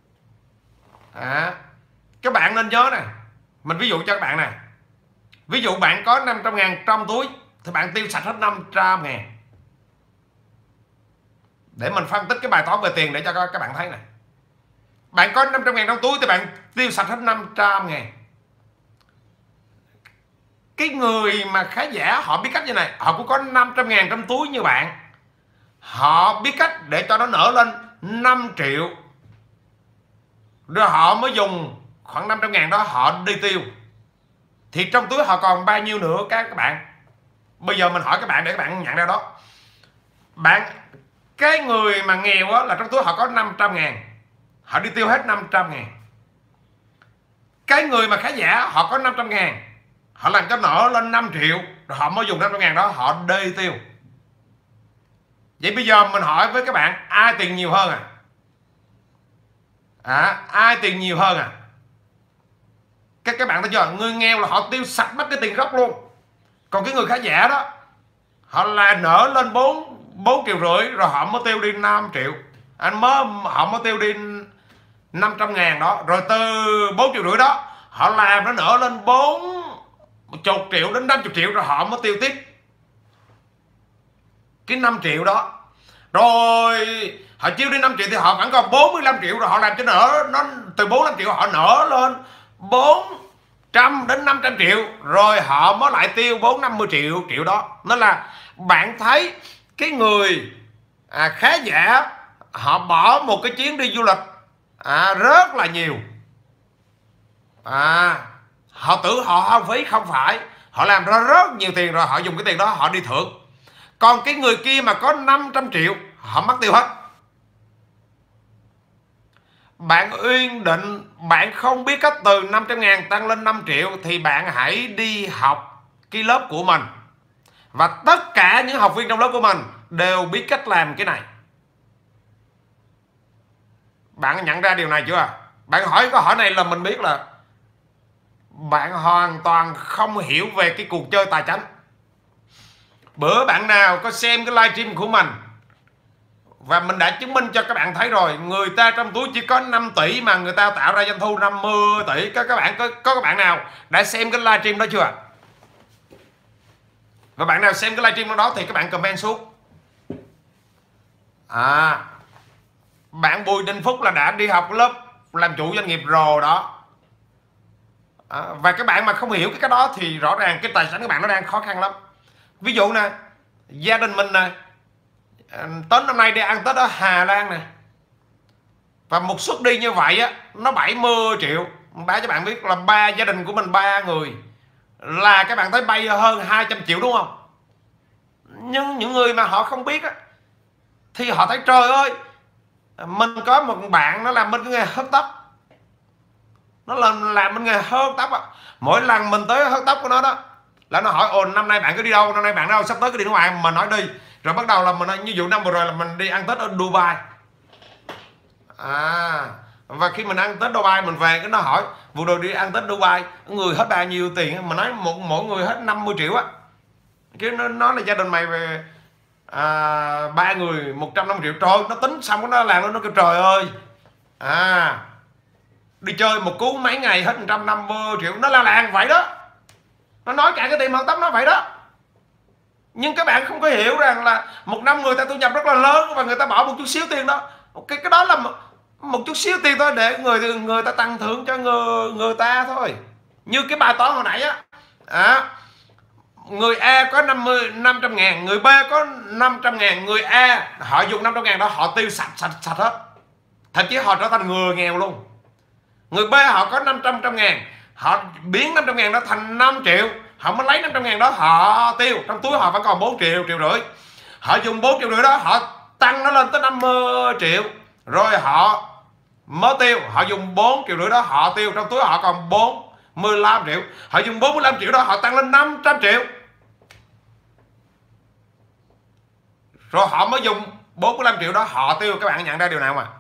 À, các bạn nên nhớ nè, mình ví dụ cho các bạn nè. Ví dụ bạn có năm trăm ngàn trong túi thì bạn tiêu sạch hết năm trăm ngàn. Để mình phân tích cái bài toán về tiền để cho các bạn thấy nè. Bạn có năm trăm ngàn trong túi thì bạn tiêu sạch hết năm trăm ngàn. Cái người mà khá giả họ biết cách như này, họ cũng có năm trăm ngàn trong túi như bạn, họ biết cách để cho nó nở lên năm triệu, rồi họ mới dùng khoảng năm trăm ngàn đó họ đi tiêu. Thì trong túi họ còn bao nhiêu nữa các bạn? Bây giờ mình hỏi các bạn để các bạn nhận ra đó. Bạn, cái người mà nghèo á, là trong túi họ có năm trăm ngàn, họ đi tiêu hết năm trăm ngàn. Cái người mà khá giả họ có năm trăm ngàn, họ làm cho nở lên năm triệu, rồi họ mới dùng năm trăm ngàn đó họ đi tiêu. Vậy bây giờ mình hỏi với các bạn, ai tiền nhiều hơn à? À, ai tiền nhiều hơn à? Các các bạn thấy chưa? Người nghèo là họ tiêu sạch mất cái tiền gốc luôn. Còn cái người khá giả đó, họ là nở lên bốn bốn triệu rưỡi rồi họ mới tiêu đi năm triệu. Anh mới họ mới tiêu đi năm trăm ngàn đó, rồi từ bốn triệu rưỡi đó họ làm nó nở lên bốn chục triệu đến năm mươi triệu rồi họ mới tiêu tiếp cái năm triệu đó. Rồi họ chiêu đi năm triệu thì họ vẫn còn bốn mươi lăm triệu, rồi họ làm cho nở nó từ bốn mươi lăm triệu họ nở lên bốn trăm đến năm trăm triệu, rồi họ mới lại tiêu bốn năm mươi triệu triệu đó. Nên là bạn thấy cái người à, khá giả họ bỏ một cái chuyến đi du lịch à, rất là nhiều. À, họ tưởng họ không phí, không phải, họ làm ra rất nhiều tiền rồi họ dùng cái tiền đó họ đi thưởng. Còn cái người kia mà có năm trăm triệu họ mất tiêu hết. Bạn uyên định bạn không biết cách từ năm trăm ngàn tăng lên năm triệu thì bạn hãy đi học cái lớp của mình. Và tất cả những học viên trong lớp của mình đều biết cách làm cái này. Bạn nhận ra điều này chưa? Bạn hỏi câu hỏi này là mình biết là bạn hoàn toàn không hiểu về cái cuộc chơi tài chính. Bữa bạn nào có xem cái livestream của mình, và mình đã chứng minh cho các bạn thấy rồi, người ta trong túi chỉ có năm tỷ mà người ta tạo ra doanh thu năm mươi tỷ. Các các bạn có có các bạn nào đã xem cái livestream đó chưa? Và bạn nào xem cái livestream đó thì các bạn comment xuống. À, bạn Bùi Đình Phúc là đã đi học lớp làm chủ doanh nghiệp rồi đó. À, và các bạn mà không hiểu cái cái đó thì rõ ràng cái tài sản của bạn nó đang khó khăn lắm. Ví dụ nè, gia đình mình nè, Tết năm nay đi ăn Tết ở Hà Lan nè, và một suất đi như vậy á nó bảy mươi triệu. Báo cho bạn biết là ba gia đình của mình ba người là các bạn thấy bay hơn hai trăm triệu đúng không? Nhưng những người mà họ không biết á thì họ thấy trời ơi, mình có một bạn nó làm bên cái nghề hớt tóc, nó làm làm bên nghề hớt tóc á. Mỗi lần mình tới hớt tóc của nó đó là nó hỏi ồ năm nay bạn cứ đi đâu, năm nay bạn đâu, sắp tới cứ đi nước ngoài. Mình nói đi, rồi bắt đầu là mình nói, như vụ năm vừa rồi là mình đi ăn Tết ở Dubai. À, và khi mình ăn Tết Dubai mình về cái nó hỏi vừa rồi đi ăn Tết Dubai người hết bao nhiêu tiền? Mình nói một mỗi người hết năm mươi triệu á. Cái nó nói là gia đình mày về à, ba người một trăm năm mươi triệu. Trời, nó tính xong nó làm nó kêu trời ơi, à đi chơi một cú mấy ngày hết một trăm năm mươi triệu. Nó là làng vậy đó, nó nói cả cái tiệm hớt tóc nó vậy đó. Nhưng các bạn không có hiểu rằng là một năm người ta thu nhập rất là lớn và người ta bỏ một chút xíu tiền đó. Cái cái đó là một, một chút xíu tiền thôi để người người ta tăng thưởng cho người người ta thôi. Như cái bài toán hồi nãy á, à, người A có năm mươi năm trăm ngàn, người B có năm trăm ngàn, người A họ dùng năm trăm ngàn đó họ tiêu sạch sạch sạch hết, thậm chí họ trở thành người nghèo luôn. Người B họ có năm trăm ngàn, họ biến năm trăm ngàn đó thành năm triệu, họ mới lấy năm trăm ngàn đó họ tiêu, trong túi họ vẫn còn bốn triệu, triệu rưỡi. Họ dùng bốn triệu rưỡi đó họ tăng nó lên tới năm mươi triệu, rồi họ mới tiêu, họ dùng bốn triệu rưỡi đó họ tiêu, trong túi họ còn bốn mười lăm triệu, họ dùng bốn mươi lăm triệu đó họ tăng lên năm trăm triệu, rồi họ mới dùng bốn mươi lăm triệu đó họ tiêu. Các bạn nhận ra điều nào mà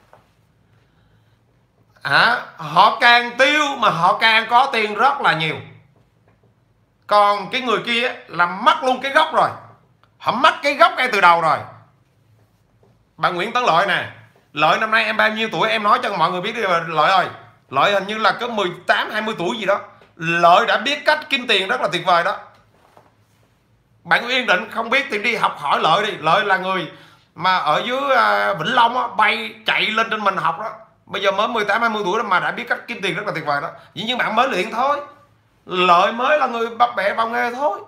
à, họ càng tiêu mà họ càng có tiền rất là nhiều. Còn cái người kia là mất luôn cái gốc rồi, họ mất cái gốc ngay từ đầu rồi. Bạn Nguyễn Tấn Lợi nè, Lợi năm nay em bao nhiêu tuổi em nói cho mọi người biết đi. Lợi ơi, Lợi hình như là có mười tám hai mươi tuổi gì đó. Lợi đã biết cách kiếm tiền rất là tuyệt vời đó. Bạn yên định không biết thì đi học hỏi Lợi đi. Lợi là người mà ở dưới Vĩnh Long đó, bay chạy lên trên mình học đó. Bây giờ mới mười tám hai mươi tuổi đó mà đã biết cách kiếm tiền rất là tuyệt vời đó. Chỉ những bạn mới luyện thôi. Lợi mới là người bập bẹ vào nghề thôi.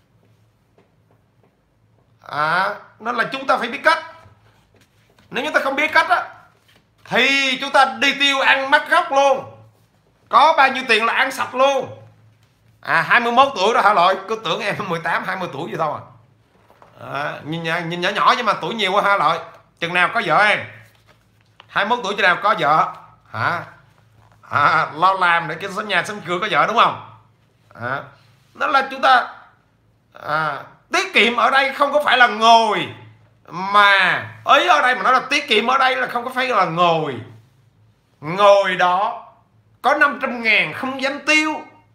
À, nên là chúng ta phải biết cách. Nếu chúng ta không biết cách á thì chúng ta đi tiêu ăn mất gốc luôn. Có bao nhiêu tiền là ăn sạch luôn. À, hai mươi mốt tuổi đó hả Lợi? Cứ tưởng em mười tám hai mươi tuổi gì đâu à, à nhìn, nhìn nhỏ nhỏ nhưng mà tuổi nhiều quá hả Lợi? Chừng nào có vợ em? hai mươi mốt tuổi chừng nào có vợ hả? À, lo làm để cái số nhà sớm cửa có vợ đúng không? À, đó là chúng ta à, tiết kiệm ở đây không có phải là ngồi, mà ấy ở đây mà nói là tiết kiệm ở đây là không có phải là ngồi. Ngồi đó có năm trăm ngàn không dám tiêu.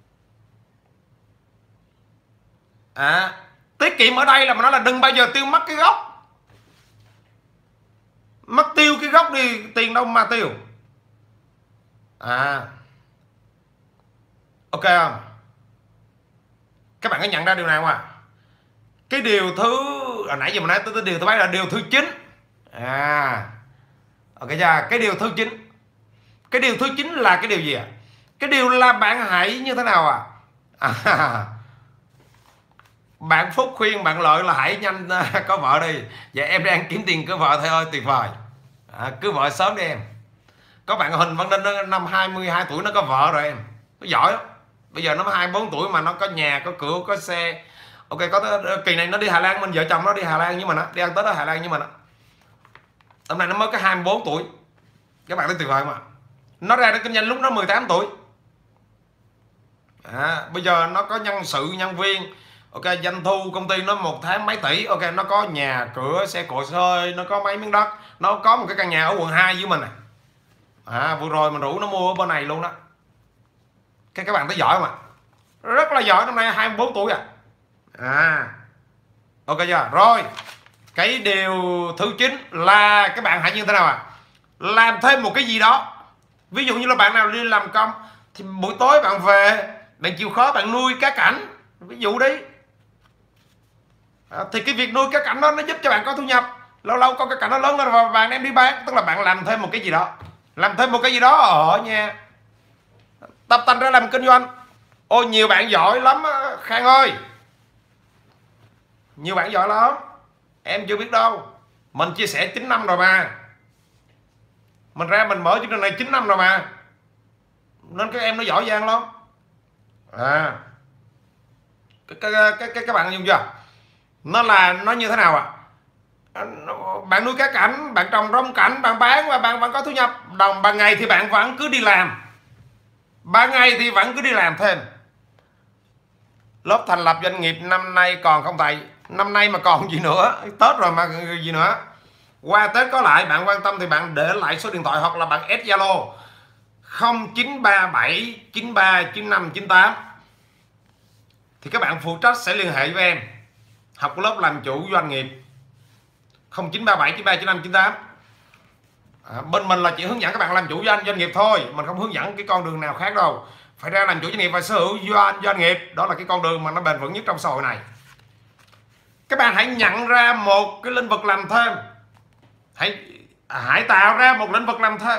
À, tiết kiệm ở đây là mà nói là đừng bao giờ tiêu mất cái gốc. Mất tiêu cái gốc đi, tiền đâu mà tiêu. À, ok không? Các bạn có nhận ra điều nào không à? Cái điều thứ hồi nãy giờ mình nói tới điều thứ mấy là điều thứ chín. À, ok chưa? Cái điều thứ chín. Cái điều thứ chín là cái điều gì ạ? À? Cái điều là bạn hãy như thế nào à? À, bạn Phúc khuyên bạn Lợi là hãy nhanh có vợ đi. Dạ em đang kiếm tiền có vợ thôi ơi, tuyệt vời. À, cứ vợ sớm đi em. Có bạn Huỳnh Văn Ninh năm hai mươi hai tuổi nó có vợ rồi em. Nó giỏi lắm. Bây giờ nó hai mươi bốn tuổi mà nó có nhà, có cửa, có xe. Ok, có kỳ này nó đi Hà Lan, mình vợ chồng nó đi Hà Lan với mình á, đi ăn Tết ở Hà Lan với mình á. Hôm nay nó mới có hai mươi bốn tuổi. Các bạn thấy tuyệt vời mà. Nó ra nó kinh doanh lúc nó mười tám tuổi. À, bây giờ nó có nhân sự, nhân viên. Ok, doanh thu công ty nó một tháng mấy tỷ. Ok, nó có nhà, cửa, xe cộ xơi, nó có mấy miếng đất, nó có một cái căn nhà ở quận hai với mình này. À, vừa rồi mình rủ nó mua ở bên này luôn đó. Cái các bạn thấy giỏi không ạ? Rất là giỏi, năm nay hai mươi bốn tuổi à. À, ok chưa? Rồi, cái điều thứ chín là các bạn hãy như thế nào ạ? À? Làm thêm một cái gì đó. Ví dụ như là bạn nào đi làm công thì buổi tối bạn về, bạn chịu khó bạn nuôi cá cảnh, ví dụ đi. À, thì cái việc nuôi cá cảnh đó nó giúp cho bạn có thu nhập. Lâu lâu con cá cảnh nó lớn lên và bạn đem đi bán, tức là bạn làm thêm một cái gì đó. Làm thêm một cái gì đó ở nhà. Tập tành ra làm kinh doanh. Ôi nhiều bạn giỏi lắm Khang ơi. Nhiều bạn giỏi lắm. Em chưa biết đâu. Mình chia sẻ chín năm rồi mà. Mình ra mình mở chương trình này chín năm rồi mà. Nên các em nó giỏi giang lắm. À, các, các, các, các bạn dùng chưa? Nó là nó như thế nào ạ? À? Bạn nuôi cá cảnh, bạn trồng rong cảnh, bạn bán và bạn vẫn có thu nhập. Đồng ban ngày thì bạn vẫn cứ đi làm. Ban ngày thì vẫn cứ đi làm thêm. Lớp thành lập doanh nghiệp năm nay còn không thầy? Năm nay mà còn gì nữa? Tết rồi mà gì nữa? Qua Tết có lại, bạn quan tâm thì bạn để lại số điện thoại hoặc là bạn add Zalo không chín ba bảy chín ba chín năm chín tám. Thì các bạn phụ trách sẽ liên hệ với em. Học lớp làm chủ doanh nghiệp không chín ba bảy chín ba chín năm chín tám. À, bên mình là chỉ hướng dẫn các bạn làm chủ doanh doanh nghiệp thôi, mình không hướng dẫn cái con đường nào khác đâu. Phải ra làm chủ doanh nghiệp và sở hữu doanh doanh nghiệp, đó là cái con đường mà nó bền vững nhất trong xã hội này. Các bạn hãy nhận ra một cái lĩnh vực làm thêm. Hãy hãy tạo ra một lĩnh vực làm thêm.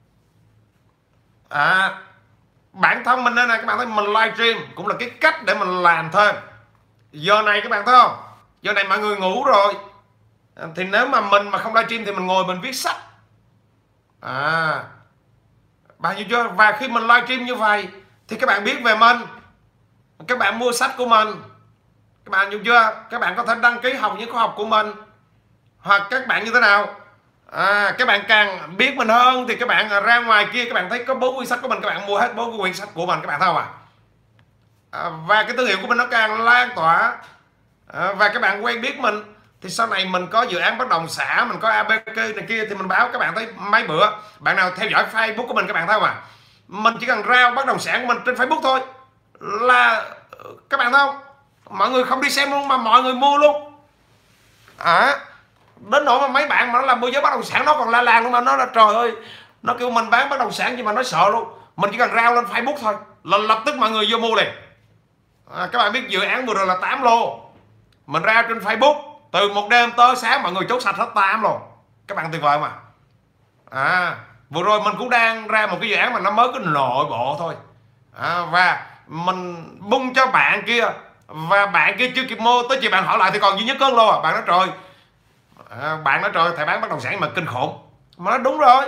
À, bản thân mình đây này, các bạn thấy mình livestream cũng là cái cách để mình làm thêm. Giờ này các bạn thấy không? Giờ này mọi người ngủ rồi. Thì nếu mà mình mà không livestream thì mình ngồi mình viết sách. À, bạn hiểu chưa? Và khi mình livestream như vậy thì các bạn biết về mình, các bạn mua sách của mình, các bạn hiểu chưa? Các bạn có thể đăng ký học những khóa học của mình, hoặc các bạn như thế nào À, các bạn càng biết mình hơn thì các bạn ra ngoài kia các bạn thấy có bốn quyển sách của mình, các bạn mua hết bốn quyển sách của mình, các bạn thấy không ạ? À, và cái thương hiệu của mình nó càng lan tỏa, à, và các bạn quen biết mình thì sau này mình có dự án bất động sản, mình có a bê ca này kia thì mình báo. Các bạn thấy mấy bữa bạn nào theo dõi Facebook của mình, các bạn thấy không ạ? Mình chỉ cần rao bất động sản của mình trên Facebook thôi là các bạn thấy không, mọi người không đi xem luôn mà mọi người mua luôn. À, đến nỗi mà mấy bạn mà nó làm môi giới bất động sản nó còn la làng luôn, mà nó là trời ơi, nó kêu mình bán bất động sản nhưng mà nó sợ luôn. Mình chỉ cần rao lên Facebook thôi là lập tức mọi người vô mua liền. À, các bạn biết dự án vừa rồi là tám lô, mình ra trên Facebook từ một đêm tới sáng mọi người chốt sạch hết tám lô. Các bạn tuyệt vời mà. À, vừa rồi mình cũng đang ra một cái dự án mà nó mới cái nội bộ thôi, à, và mình bung cho bạn kia và bạn kia chưa kịp mua, tới chị bạn hỏi lại thì còn duy nhất cơn lô à. Bạn nói trời, à, bạn nói trời thầy bán bất động sản mà kinh khủng. Mà nói đúng rồi,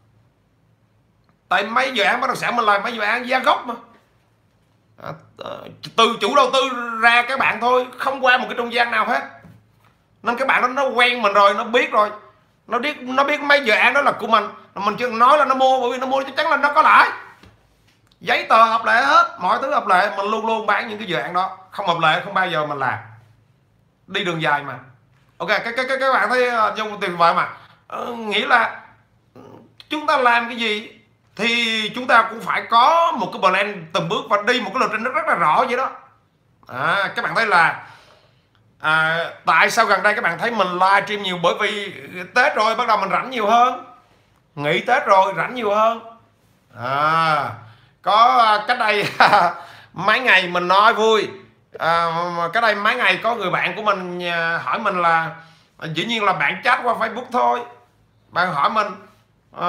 tại mấy dự án bất động sản mình làm mấy dự án giá gốc mà, à, từ chủ đầu tư ra các bạn thôi, không qua một cái trung gian nào hết, nên các bạn đó nó quen mình rồi, nó biết rồi, nó biết nó biết mấy dự án đó là của mình. Mình chưa nói là nó mua, bởi vì nó mua chắc chắn là nó có lãi, giấy tờ hợp lệ hết, mọi thứ hợp lệ. Mình luôn luôn bán những cái dự án đó không hợp lệ không bao giờ mình làm, đi đường dài mà. Ok, các các các, các bạn thấy trong tuyệt vời mà. Ờ, nghĩa là chúng ta làm cái gì thì chúng ta cũng phải có một cái plan từng bước và đi một cái lộ trình rất, rất là rõ vậy đó. À, các bạn thấy là à, tại sao gần đây các bạn thấy mình livestream nhiều? Bởi vì Tết rồi bắt đầu mình rảnh nhiều hơn, nghỉ Tết rồi rảnh nhiều hơn. À, có cách đây mấy ngày mình nói vui, à, cách đây mấy ngày có người bạn của mình hỏi mình là, dĩ nhiên là bạn chat qua Facebook thôi, bạn hỏi mình à,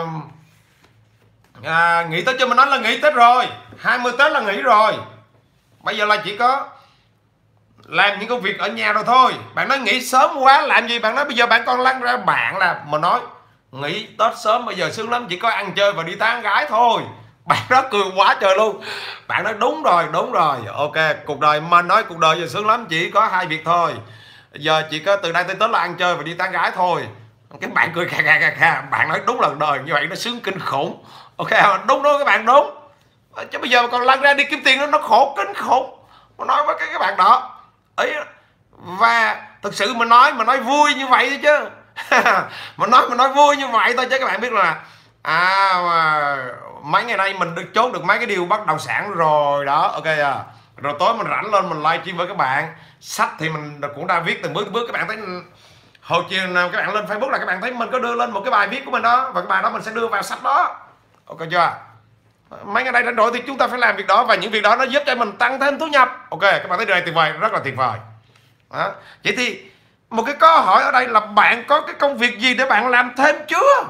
à, nghỉ Tết chưa? Mình nói là nghỉ Tết rồi, hai mươi Tết là nghỉ rồi, bây giờ là chỉ có làm những công việc ở nhà rồi thôi. Bạn nói nghỉ sớm quá làm gì? Bạn nói bây giờ bạn còn lăn ra. Bạn là mình nói nghỉ Tết sớm bây giờ sướng lắm, chỉ có ăn chơi và đi tán gái thôi. Bạn đó cười quá trời luôn. Bạn nói đúng rồi, đúng rồi, ok, cuộc đời mình nói cuộc đời giờ sướng lắm, chỉ có hai việc thôi, giờ chỉ có từ đây tới Tết là ăn chơi và đi tán gái thôi. Cái bạn cười kha kha kha kha. Bạn nói đúng là đời như vậy nó sướng kinh khủng. Ok, đúng đó các bạn, đúng. Chứ bây giờ còn lăn ra đi kiếm tiền nó nó khổ kinh khủng. Mà nói với cái các bạn đó ấy, và thực sự mình nói mình nói vui như vậy thôi chứ mình nói mình nói vui như vậy thôi chứ các bạn biết là à mà mấy ngày nay mình được chốt được mấy cái điều bất động sản rồi đó. Ok à, rồi tối mình rảnh lên mình livestream với các bạn. Sách thì mình cũng đã viết từng bước từng bước. Các bạn thấy hồi chiều nào các bạn lên Facebook là các bạn thấy mình có đưa lên một cái bài viết của mình đó, và cái bài đó mình sẽ đưa vào sách đó. Ok chưa? Mấy ngày nay rảnh rỗi thì chúng ta phải làm việc đó, và những việc đó nó giúp cho mình tăng thêm thu nhập. Ok, các bạn thấy điều này tuyệt vời, rất là tuyệt vời đó. Vậy thì một cái câu hỏi ở đây là bạn có cái công việc gì để bạn làm thêm chưa?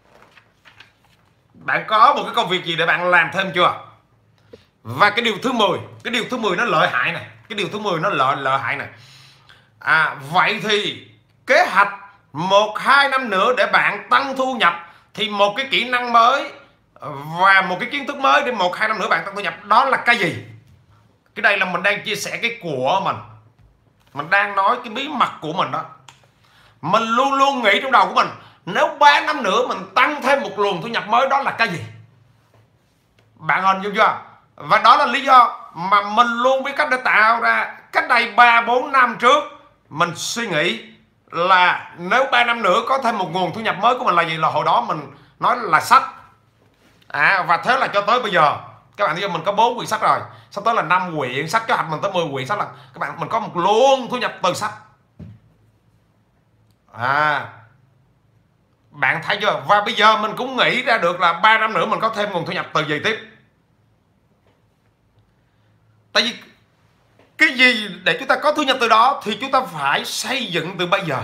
Bạn có một cái công việc gì để bạn làm thêm chưa? Và cái điều thứ mười, cái điều thứ mười nó lợi hại này, cái điều thứ mười nó lợi lợi hại này. À, vậy thì kế hoạch một hai năm nữa để bạn tăng thu nhập thì một cái kỹ năng mới và một cái kiến thức mới để một hai năm nữa bạn tăng thu nhập đó là cái gì? Cái đây là mình đang chia sẻ cái của mình, mình đang nói cái bí mật của mình đó. Mình luôn luôn nghĩ trong đầu của mình, nếu ba năm nữa mình tăng thêm một luồng thu nhập mới đó là cái gì? Bạn hình dung chưa? Và đó là lý do mà mình luôn biết cách để tạo ra. Cách đây ba bốn năm trước mình suy nghĩ là nếu ba năm nữa có thêm một nguồn thu nhập mới của mình là gì? Là hồi đó mình nói là sách. À, và thế là cho tới bây giờ các bạn thấy mình có bốn quyển sách rồi, sắp tới là năm quyển sách, kế hoạch mình tới mười quyển sách là các bạn mình có một luồng thu nhập từ sách. À, bạn thấy chưa? Và bây giờ mình cũng nghĩ ra được là ba năm nữa mình có thêm nguồn thu nhập từ gì tiếp. Tại vì cái gì để chúng ta có thu nhập từ đó thì chúng ta phải xây dựng từ bây giờ.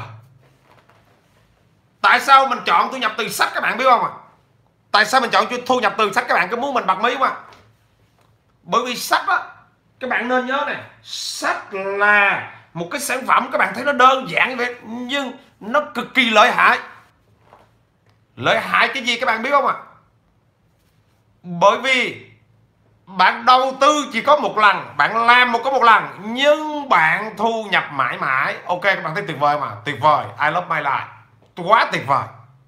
Tại sao mình chọn thu nhập từ sách các bạn biết không ạ? Tại sao mình chọn thu nhập từ sách các bạn có muốn mình bật mí không ạ? Bởi vì sách á, các bạn nên nhớ này, sách là một cái sản phẩm các bạn thấy nó đơn giản vậy nhưng nó cực kỳ lợi hại. Lợi hại cái gì các bạn biết không ạ? Bởi vì bạn đầu tư chỉ có một lần, bạn làm một có một lần nhưng bạn thu nhập mãi mãi. Ok, các bạn thấy tuyệt vời mà, tuyệt vời. I love my life, quá tuyệt vời.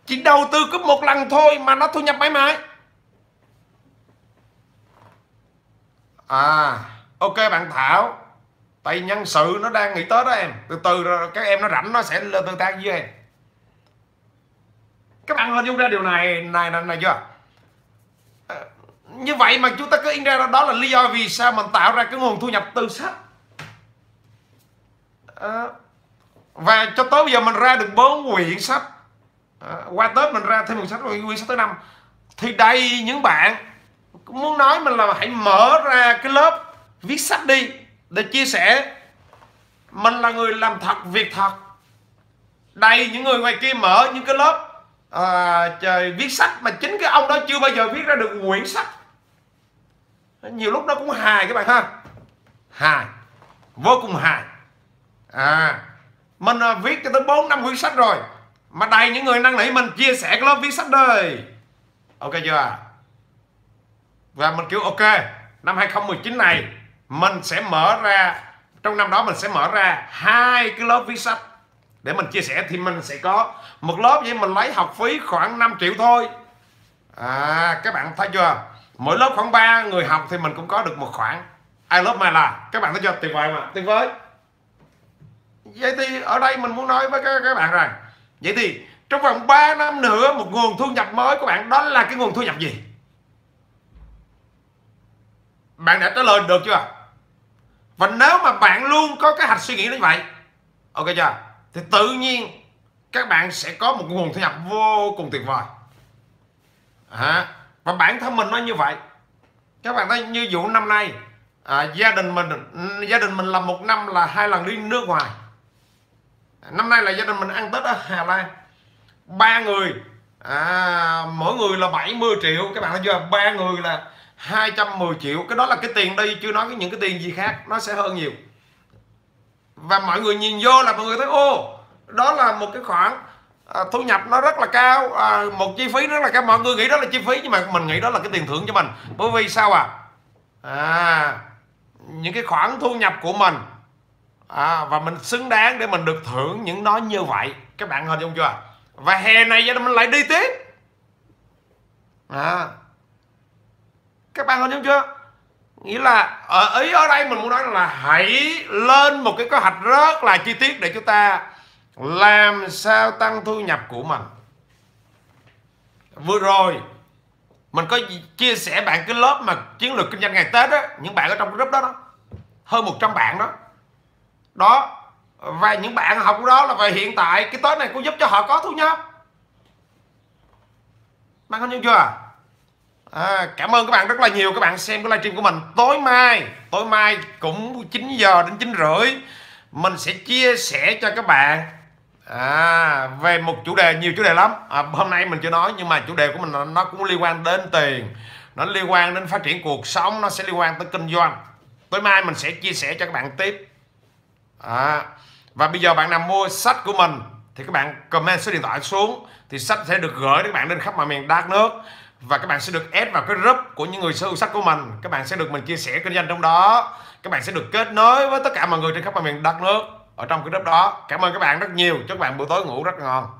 chỉ đầu tư có một lần thôi mà nó thu nhập mãi mãi. À ok bạn Thảo, tại nhân sự nó đang nghỉ Tết đó em, từ từ rồi các em nó rảnh nó sẽ lên tương tác với em. Các bạn hình dung ra điều này này này, này chưa? À, như vậy mà chúng ta cứ in ra đó là lý do vì sao mình tạo ra cái nguồn thu nhập từ sách. À, và cho tới bây giờ mình ra được bốn quyển sách. À, qua Tết mình ra thêm một sách, quyển sách thứ năm. Thì đây những bạn muốn nói mình là hãy mở ra cái lớp viết sách đi để chia sẻ. Mình là người làm thật việc thật. Đây những người ngoài kia mở những cái lớp à, trời, viết sách mà chính cái ông đó chưa bao giờ viết ra được quyển sách. Nhiều lúc nó cũng hài các bạn ha, hài, vô cùng hài. À mình à, viết cho tới bốn năm quyển sách rồi mà đầy những người năn nỉ mình chia sẻ cái lớp viết sách đây. Ok chưa? Và mình kêu ok, năm hai không một chín này mình sẽ mở ra, trong năm đó mình sẽ mở ra hai cái lớp viết sách để mình chia sẻ. Thì mình sẽ có một lớp vậy mình lấy học phí khoảng năm triệu thôi. À các bạn thấy chưa? Mỗi lớp khoảng ba người học thì mình cũng có được một khoản. Ai lớp mà là các bạn thấy chưa? Tuyệt vời mà, tuyệt vời. Vậy thì ở đây mình muốn nói với các, các bạn rằng, vậy thì trong vòng ba năm nữa một nguồn thu nhập mới của bạn đó là cái nguồn thu nhập gì? Bạn đã trả lời được chưa? Và nếu mà bạn luôn có cái hạch suy nghĩ như vậy, ok chưa? Thì tự nhiên các bạn sẽ có một nguồn thu nhập vô cùng tuyệt vời. À, và bản thân mình nói như vậy. Các bạn thấy như vụ năm nay à, gia đình mình gia đình mình làm một năm là hai lần đi nước ngoài. Năm nay là gia đình mình ăn Tết ở Hà Lan, ba người à, mỗi người là bảy mươi triệu. Các bạn thấy chưa? Ba người là hai trăm mười triệu. Cái đó là cái tiền đi, chưa nói cái những cái tiền gì khác, nó sẽ hơn nhiều. Và mọi người nhìn vô là mọi người thấy ô, đó là một cái khoản à, thu nhập nó rất là cao, à, một chi phí rất là cao. Mọi người nghĩ đó là chi phí nhưng mà mình nghĩ đó là cái tiền thưởng cho mình. Bởi vì sao à? À những cái khoản thu nhập của mình à, và mình xứng đáng để mình được thưởng những nó như vậy. Các bạn hình dung chưa? Và hè này gia đình mình lại đi tiếp. À các bạn hình dung chưa? Nghĩa là ở ý ở đây mình muốn nói là hãy lên một cái kế hoạch rất là chi tiết để chúng ta làm sao tăng thu nhập của mình. Vừa rồi mình có chia sẻ bạn cái lớp mà chiến lược kinh doanh ngày Tết á, những bạn ở trong cái group đó, đó hơn một trăm bạn đó đó, và những bạn học đó là về hiện tại cái Tết này cũng giúp cho họ có thu nhập. Bạn hình dung chưa? À, cảm ơn các bạn rất là nhiều. Các bạn xem cái livestream của mình tối mai tối mai cũng chín giờ đến chín rưỡi mình sẽ chia sẻ cho các bạn à, về một chủ đề, nhiều chủ đề lắm. À, hôm nay mình chưa nói nhưng mà chủ đề của mình nó cũng liên quan đến tiền, nó liên quan đến phát triển cuộc sống, nó sẽ liên quan tới kinh doanh. Tối mai mình sẽ chia sẻ cho các bạn tiếp. À, và bây giờ bạn nào mua sách của mình thì các bạn comment số điện thoại xuống thì sách sẽ được gửi đến các bạn đến khắp mọi miền đất nước. Và các bạn sẽ được add vào cái group của những người sở hữu sách của mình. Các bạn sẽ được mình chia sẻ kinh doanh trong đó. Các bạn sẽ được kết nối với tất cả mọi người trên khắp mọi miền đất nước ở trong cái group đó. Cảm ơn các bạn rất nhiều. Chúc các bạn buổi tối ngủ rất ngon.